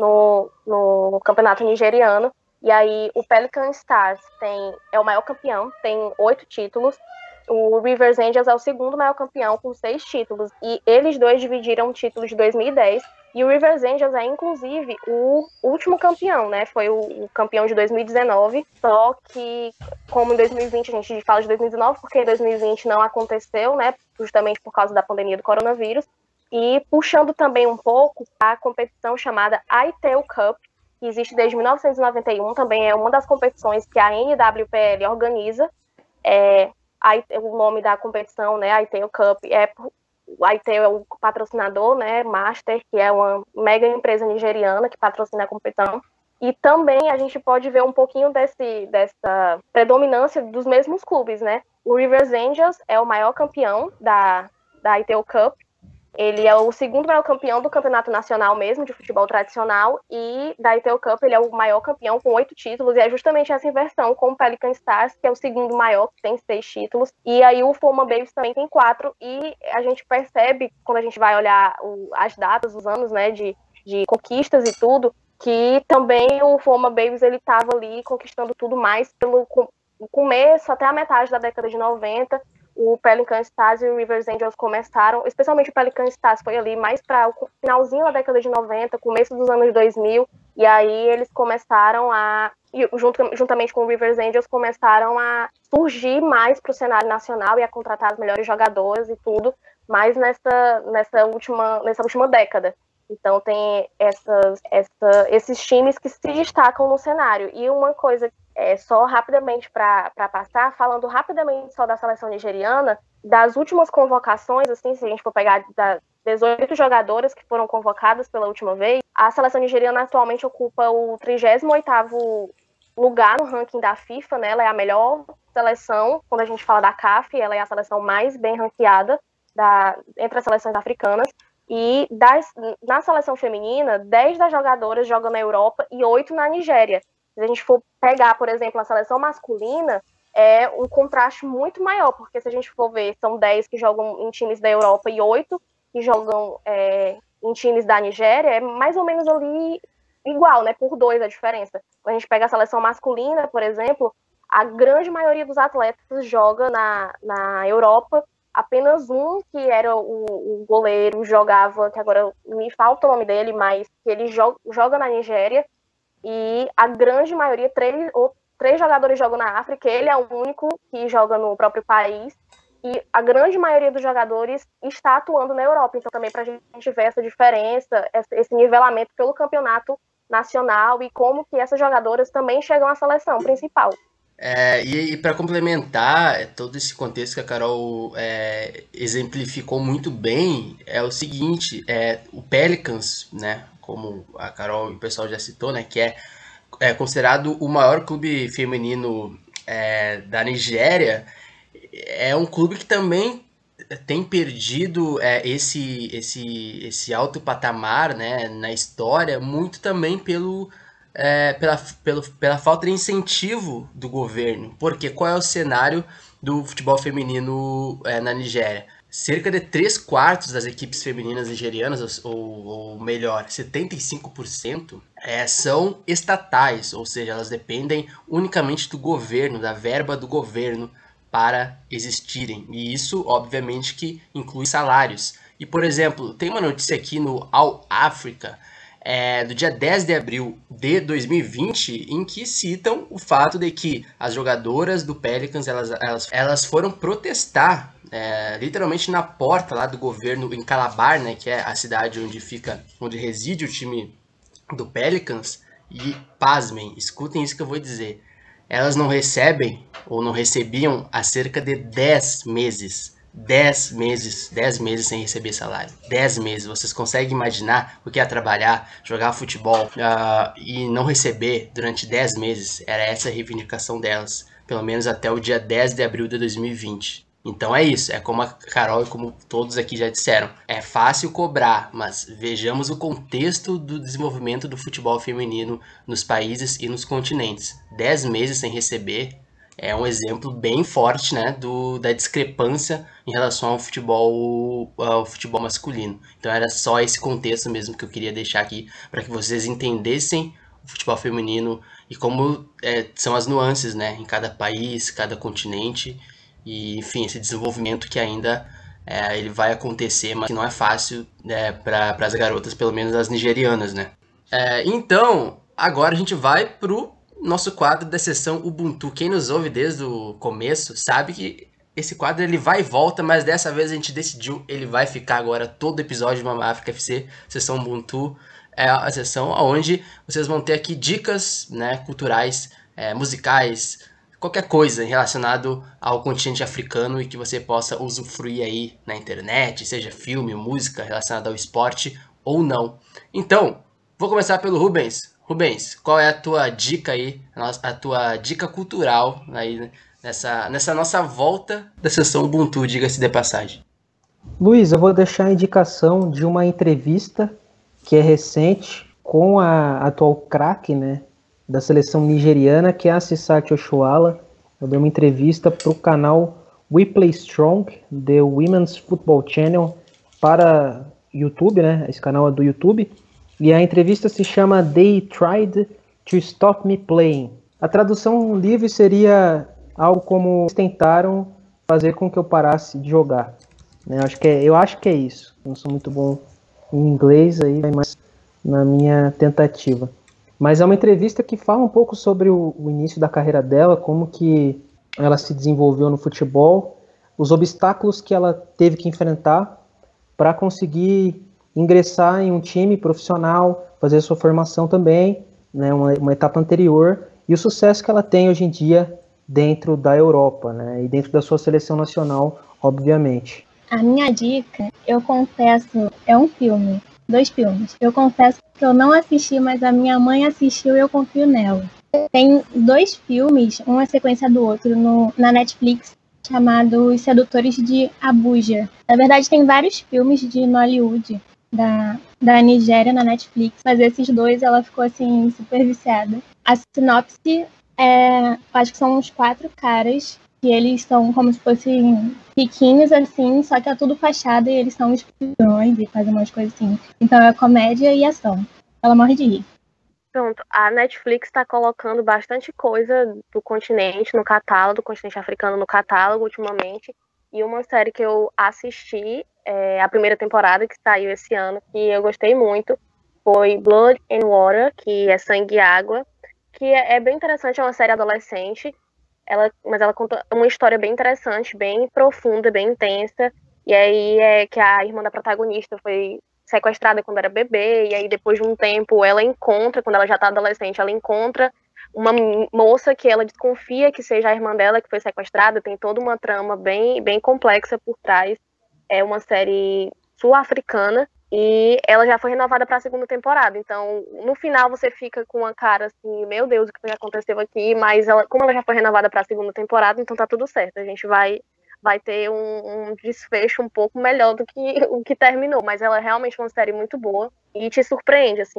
no campeonato nigeriano. E aí o Pelican Stars é o maior campeão, tem 8 títulos, o Rivers Angels é o segundo maior campeão com 6 títulos, e eles dois dividiram o título de 2010, e o Rivers Angels é, inclusive, o último campeão, né? Foi o campeão de 2019, só que, como em 2020, a gente fala de 2019, porque em 2020 não aconteceu, né? Justamente por causa da pandemia do coronavírus, e puxando também um pouco a competição chamada ITEL Cup, que existe desde 1991, também é uma das competições que a NWPL organiza, o nome da competição, né, a ITEL Cup, a ITEL é o patrocinador, né, Master, que é uma mega empresa nigeriana que patrocina a competição, e também a gente pode ver um pouquinho dessa predominância dos mesmos clubes, né, o Rivers Angels é o maior campeão da ITEL Cup, ele é o segundo maior campeão do campeonato nacional mesmo, de futebol tradicional, e da ITEL Cup ele é o maior campeão com 8 títulos, e é justamente essa inversão com o Pelican Stars, que é o segundo maior, que tem 6 títulos, e aí o Foma Babes também tem 4, e a gente percebe, quando a gente vai olhar as datas, os anos, né, de conquistas e tudo, que também o Foma Babes ele estava ali conquistando tudo mais pelo começo até a metade da década de 90, o Pelican Stars e o Rivers Angels começaram, especialmente o Pelican Stars foi ali mais para o finalzinho da década de 90, começo dos anos 2000, e aí eles começaram juntamente com o Rivers Angels, começaram a surgir mais para o cenário nacional e a contratar as melhores jogadoras e tudo, mais nessa última década. Então tem esses times que se destacam no cenário. E uma coisa, só rapidamente para passar, falando rapidamente só da seleção nigeriana, das últimas convocações, assim, se a gente for pegar das 18 jogadoras que foram convocadas pela última vez, a seleção nigeriana atualmente ocupa o 38º lugar no ranking da FIFA, né? Ela é a melhor seleção, quando a gente fala da CAF, ela é a seleção mais bem ranqueada entre as seleções africanas. E na seleção feminina, 10 das jogadoras jogam na Europa e 8 na Nigéria. Se a gente for pegar, por exemplo, a seleção masculina, é um contraste muito maior, porque se a gente for ver, são 10 que jogam em times da Europa e 8 que jogam em times da Nigéria, é mais ou menos ali igual, né? Por 2 a diferença. Quando a gente pega a seleção masculina, por exemplo, a grande maioria dos atletas joga na Europa. Apenas um, que era o goleiro, jogava, que agora me falta o nome dele, mas que ele joga na Nigéria. E a grande maioria, 3 jogadores jogam na África, ele é o único que joga no próprio país. E a grande maioria dos jogadores está atuando na Europa. Então, também para a gente ver essa diferença, esse nivelamento pelo campeonato nacional e como que essas jogadoras também chegam à seleção principal. E para complementar todo esse contexto que a Carol exemplificou muito bem, é o seguinte, o Pelicans, né, como a Carol e o pessoal já citou, né, que é considerado o maior clube feminino da Nigéria, é um clube que também tem perdido esse alto patamar, né, na história, muito também pela falta de incentivo do governo. Porque qual é o cenário do futebol feminino na Nigéria? Cerca de 3/4 das equipes femininas nigerianas, ou melhor, 75%, são estatais, ou seja, elas dependem unicamente do governo, da verba do governo para existirem. E isso, obviamente, que inclui salários. E, por exemplo, tem uma notícia aqui no All Africa, do dia 10 de abril de 2020, em que citam o fato de que as jogadoras do Pelicans elas foram protestar literalmente na porta lá do governo em Calabar, né, que é a cidade onde reside o time do Pelicans, e pasmem, escutem isso que eu vou dizer, elas não recebem ou não recebiam há cerca de 10 meses. 10 meses sem receber salário. 10 meses. Vocês conseguem imaginar o que é trabalhar, jogar futebol e não receber durante 10 meses? Era essa a reivindicação delas, pelo menos até o dia 10 de abril de 2020. Então é isso, é como a Carol e como todos aqui já disseram. É fácil cobrar, mas vejamos o contexto do desenvolvimento do futebol feminino nos países e nos continentes. 10 meses sem receber é um exemplo bem forte, né, da discrepância em relação ao futebol masculino. Então era só esse contexto mesmo que eu queria deixar aqui para que vocês entendessem o futebol feminino e como são as nuances, né, em cada país, cada continente, e enfim, esse desenvolvimento que ainda ele vai acontecer, mas que não é fácil para as garotas, pelo menos as nigerianas, né. Então, agora a gente vai pro nosso quadro da sessão Ubuntu. Quem nos ouve desde o começo sabe que esse quadro ele vai e volta, mas dessa vez a gente decidiu, ele vai ficar agora todo episódio de Mama África FC, sessão Ubuntu, é a sessão onde vocês vão ter aqui dicas, né, culturais, musicais, qualquer coisa relacionado ao continente africano e que você possa usufruir aí na internet, seja filme, música relacionada ao esporte ou não. Então, vou começar pelo Rubens. Rubens, qual é a tua dica aí, a tua dica cultural aí nessa nossa volta da sessão Ubuntu, diga-se de passagem? Luiz, eu vou deixar a indicação de uma entrevista que é recente com a atual craque, né, da seleção nigeriana, que é a Sisat Oshoala. Eu dei uma entrevista para o canal We Play Strong, The Women's Football Channel, para YouTube, né, esse canal é do YouTube. E a entrevista se chama They Tried to Stop Me Playing. A tradução livre seria algo como eles tentaram fazer com que eu parasse de jogar. Eu acho que é isso. Eu não sou muito bom em inglês, aí, mas na minha tentativa. Mas é uma entrevista que fala um pouco sobre o início da carreira dela, como que ela se desenvolveu no futebol, os obstáculos que ela teve que enfrentar para conseguir ingressar em um time profissional, fazer sua formação também, né, uma etapa anterior, e o sucesso que ela tem hoje em dia dentro da Europa, né, e dentro da sua seleção nacional, obviamente. A minha dica, eu confesso, é um filme, 2 filmes. Eu confesso que eu não assisti, mas a minha mãe assistiu e eu confio nela. Tem 2 filmes, uma sequência do outro, na Netflix, chamado Os Sedutores de Abuja. Na verdade, tem vários filmes de Nollywood, da Nigéria, na Netflix, mas esses 2 ela ficou assim, super viciada. A sinopse acho que são uns 4 caras, que eles são como se fossem riquinhos, assim, só que é tudo fachada e eles são espiões e fazem umas coisas assim. Então é comédia e ação. Ela morre de rir. Pronto, a Netflix está colocando bastante coisa do continente no catálogo, do continente africano no catálogo ultimamente. E uma série que eu assisti, a primeira temporada, que saiu esse ano, que eu gostei muito, foi Blood and Water, que é Sangue e Água, que é bem interessante, é uma série adolescente, mas ela conta uma história bem interessante, bem profunda, bem intensa. E aí é que a irmã da protagonista foi sequestrada quando era bebê, e aí depois de um tempo ela encontra, quando ela já tá adolescente, ela encontra uma moça que ela desconfia que seja a irmã dela que foi sequestrada. Tem toda uma trama bem, bem complexa por trás. É uma série sul-africana e ela já foi renovada para a segunda temporada. Então, no final você fica com uma cara assim, meu Deus, o que aconteceu aqui? Mas como ela já foi renovada para a segunda temporada, então tá tudo certo. A gente vai ter um desfecho um pouco melhor do que o que terminou, mas ela é realmente uma série muito boa e te surpreende, assim,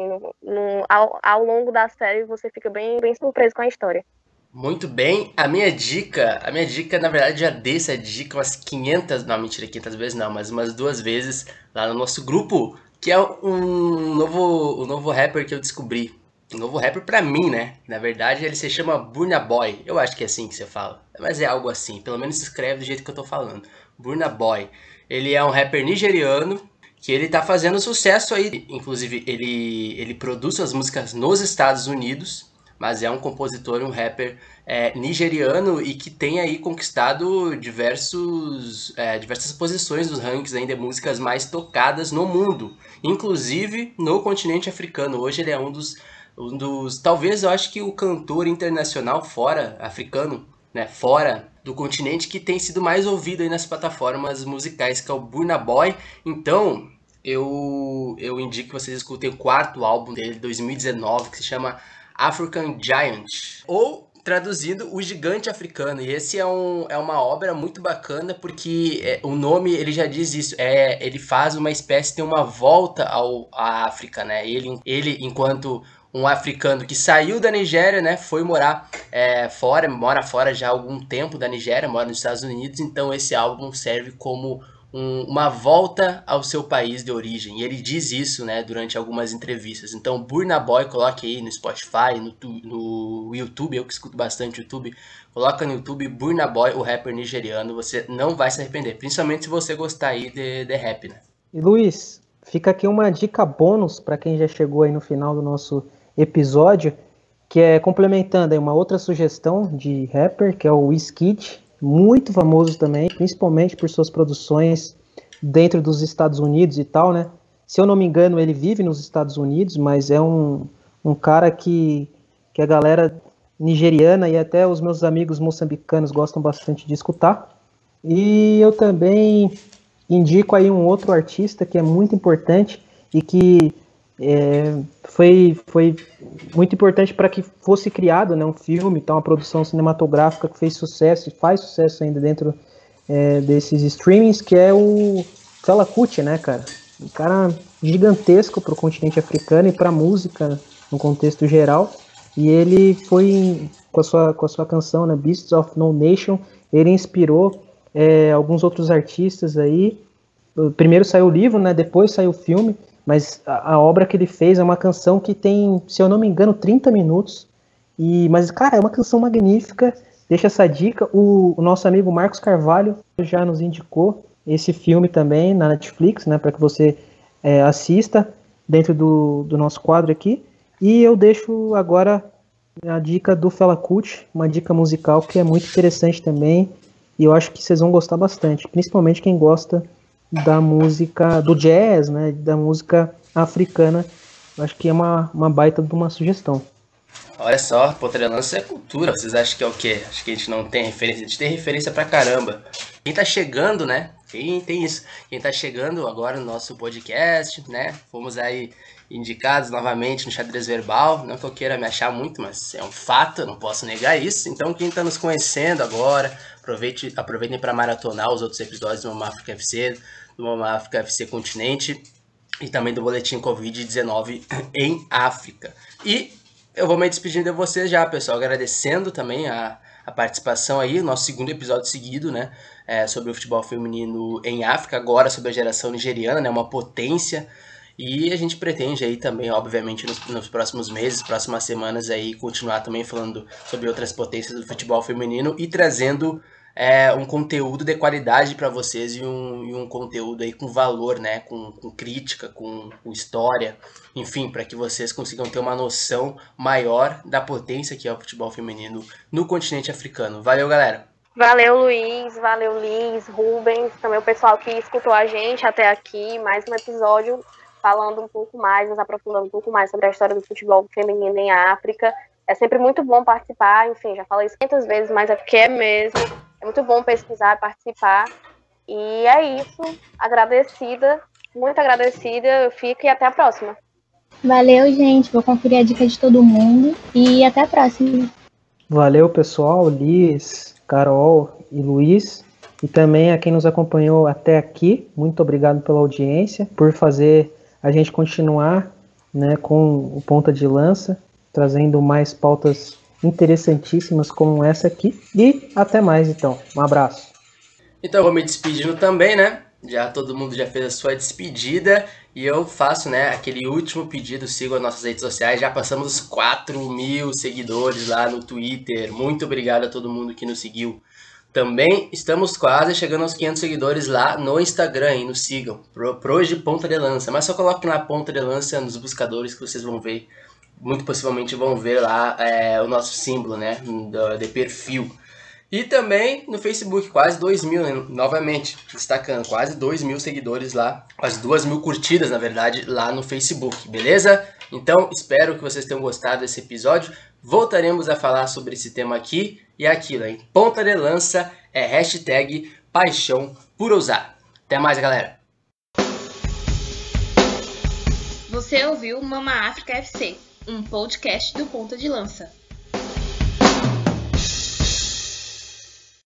ao longo da série você fica bem, bem surpreso com a história. Muito bem, a minha dica, na verdade, já dei essa dica umas 500, não, mentira, 500 vezes não, mas umas 2 vezes lá no nosso grupo, que é um novo rapper que eu descobri. Um novo rapper pra mim, né? Na verdade, ele se chama Burna Boy. Eu acho que é assim que você fala. Mas é algo assim. Pelo menos se escreve do jeito que eu tô falando. Burna Boy. Ele é um rapper nigeriano que ele tá fazendo sucesso aí. Inclusive, ele produz suas músicas nos Estados Unidos. Mas é um compositor, um rapper nigeriano e que tem aí conquistado diversas posições dos rankings aí de músicas mais tocadas no mundo. Inclusive no continente africano. Hoje ele é um dos talvez eu acho que o cantor internacional africano, né, fora do continente, que tem sido mais ouvido aí nas plataformas musicais, que é o Burna Boy. Então, eu indico que vocês escutem o 4º álbum dele, de 2019, que se chama African Giant, ou traduzido, O Gigante Africano. E esse é uma obra muito bacana, porque o nome ele já diz isso, ele faz uma espécie de uma volta à África, né? Ele enquanto um africano que saiu da Nigéria, né, foi morar mora fora já há algum tempo da Nigéria, mora nos Estados Unidos, então esse álbum serve como uma volta ao seu país de origem, e ele diz isso, né, durante algumas entrevistas. Então, Burna Boy, coloque aí no Spotify, no YouTube, eu que escuto bastante YouTube, coloca no YouTube Burna Boy, o rapper nigeriano, você não vai se arrepender, principalmente se você gostar aí de rap, né. E Luiz, fica aqui uma dica bônus para quem já chegou aí no final do nosso episódio, que é complementando aí uma outra sugestão de rapper, que é o Wizkid, muito famoso também, principalmente por suas produções dentro dos Estados Unidos e tal, né? Se eu não me engano, ele vive nos Estados Unidos, mas é um cara que a galera nigeriana e até os meus amigos moçambicanos gostam bastante de escutar. E eu também indico aí um outro artista que é muito importante e que foi muito importante para que fosse criado, né, um filme, então, uma produção cinematográfica que fez sucesso e faz sucesso ainda dentro desses streamings, que é o Fela Kuti, né, cara? Um cara gigantesco para o continente africano e para a música no contexto geral. E ele foi, com a sua canção, né, Beasts of No Nation, ele inspirou alguns outros artistas aí. Primeiro saiu o livro, né, depois saiu o filme. Mas a obra que ele fez é uma canção que tem, se eu não me engano, 30 minutos. Mas, cara, é uma canção magnífica. Deixa essa dica. O nosso amigo Marcos Carvalho já nos indicou esse filme também na Netflix, né, para que você assista dentro do nosso quadro aqui. E eu deixo agora a dica do Fela Kuti, uma dica musical que é muito interessante também. E eu acho que vocês vão gostar bastante, principalmente quem gosta da música, do jazz, né, da música africana. Acho que é uma baita de uma sugestão. Olha só, Ponta de Lança é cultura. Vocês acham que é o quê? Acho que a gente não tem referência. A gente tem referência pra caramba. Quem tá chegando, né? Quem tem isso? Quem tá chegando agora no nosso podcast, né? Fomos aí indicados novamente no Xadrez Verbal. Não que eu queira me achar muito, mas é um fato, eu não posso negar isso. Então, quem tá nos conhecendo agora, aproveitem para maratonar os outros episódios do Mama África FC, do Mama África FC Continente e também do Boletim Covid-19 em África. E eu vou me despedindo de vocês já, pessoal, agradecendo também a participação aí, o nosso segundo episódio seguido, né, sobre o futebol feminino em África, agora sobre a geração nigeriana, né, uma potência, e a gente pretende aí também, obviamente, nos próximos meses, próximas semanas aí, continuar também falando sobre outras potências do futebol feminino e trazendo um conteúdo de qualidade para vocês e um conteúdo aí com valor, né, com crítica, com história, enfim, para que vocês consigam ter uma noção maior da potência que é o futebol feminino no continente africano. Valeu, galera! Valeu, Luiz, valeu, Liz, Rubens, também o pessoal que escutou a gente até aqui, mais um episódio falando um pouco mais, nos aprofundando um pouco mais sobre a história do futebol feminino em África. É sempre muito bom participar, enfim, já falei isso 500 vezes, mas é porque é mesmo. É muito bom pesquisar, participar. E é isso. Agradecida, muito agradecida. Eu fico e até a próxima. Valeu, gente. Vou conferir a dica de todo mundo. E até a próxima. Valeu, pessoal. Liz, Carol e Luiz. E também a quem nos acompanhou até aqui. Muito obrigado pela audiência, por fazer a gente continuar, né, com o Ponta de Lança, trazendo mais pautas interessantíssimas como essa aqui. E até mais, então. Um abraço. Então eu vou me despedindo também, né? Todo mundo já fez a sua despedida. E eu faço, né, aquele último pedido. Sigam as nossas redes sociais. Já passamos os 4.000 seguidores lá no Twitter. Muito obrigado a todo mundo que nos seguiu. Também estamos quase chegando aos 500 seguidores lá no Instagram. E nos sigam. Por hoje, Ponta de Lança. Mas só coloque lá Ponta de Lança nos buscadores que vocês vão ver. Muito possivelmente vão ver lá o nosso símbolo, né, de perfil. E também no Facebook, quase 2.000, né, novamente, destacando, quase 2.000 seguidores lá, quase 2.000 curtidas, na verdade, lá no Facebook, beleza? Então, espero que vocês tenham gostado desse episódio. Voltaremos a falar sobre esse tema aqui e aquilo, hein? Ponta de Lança é hashtag paixão por ousar. Até mais, galera! Você ouviu Mama África FC, um podcast do Ponta de Lança.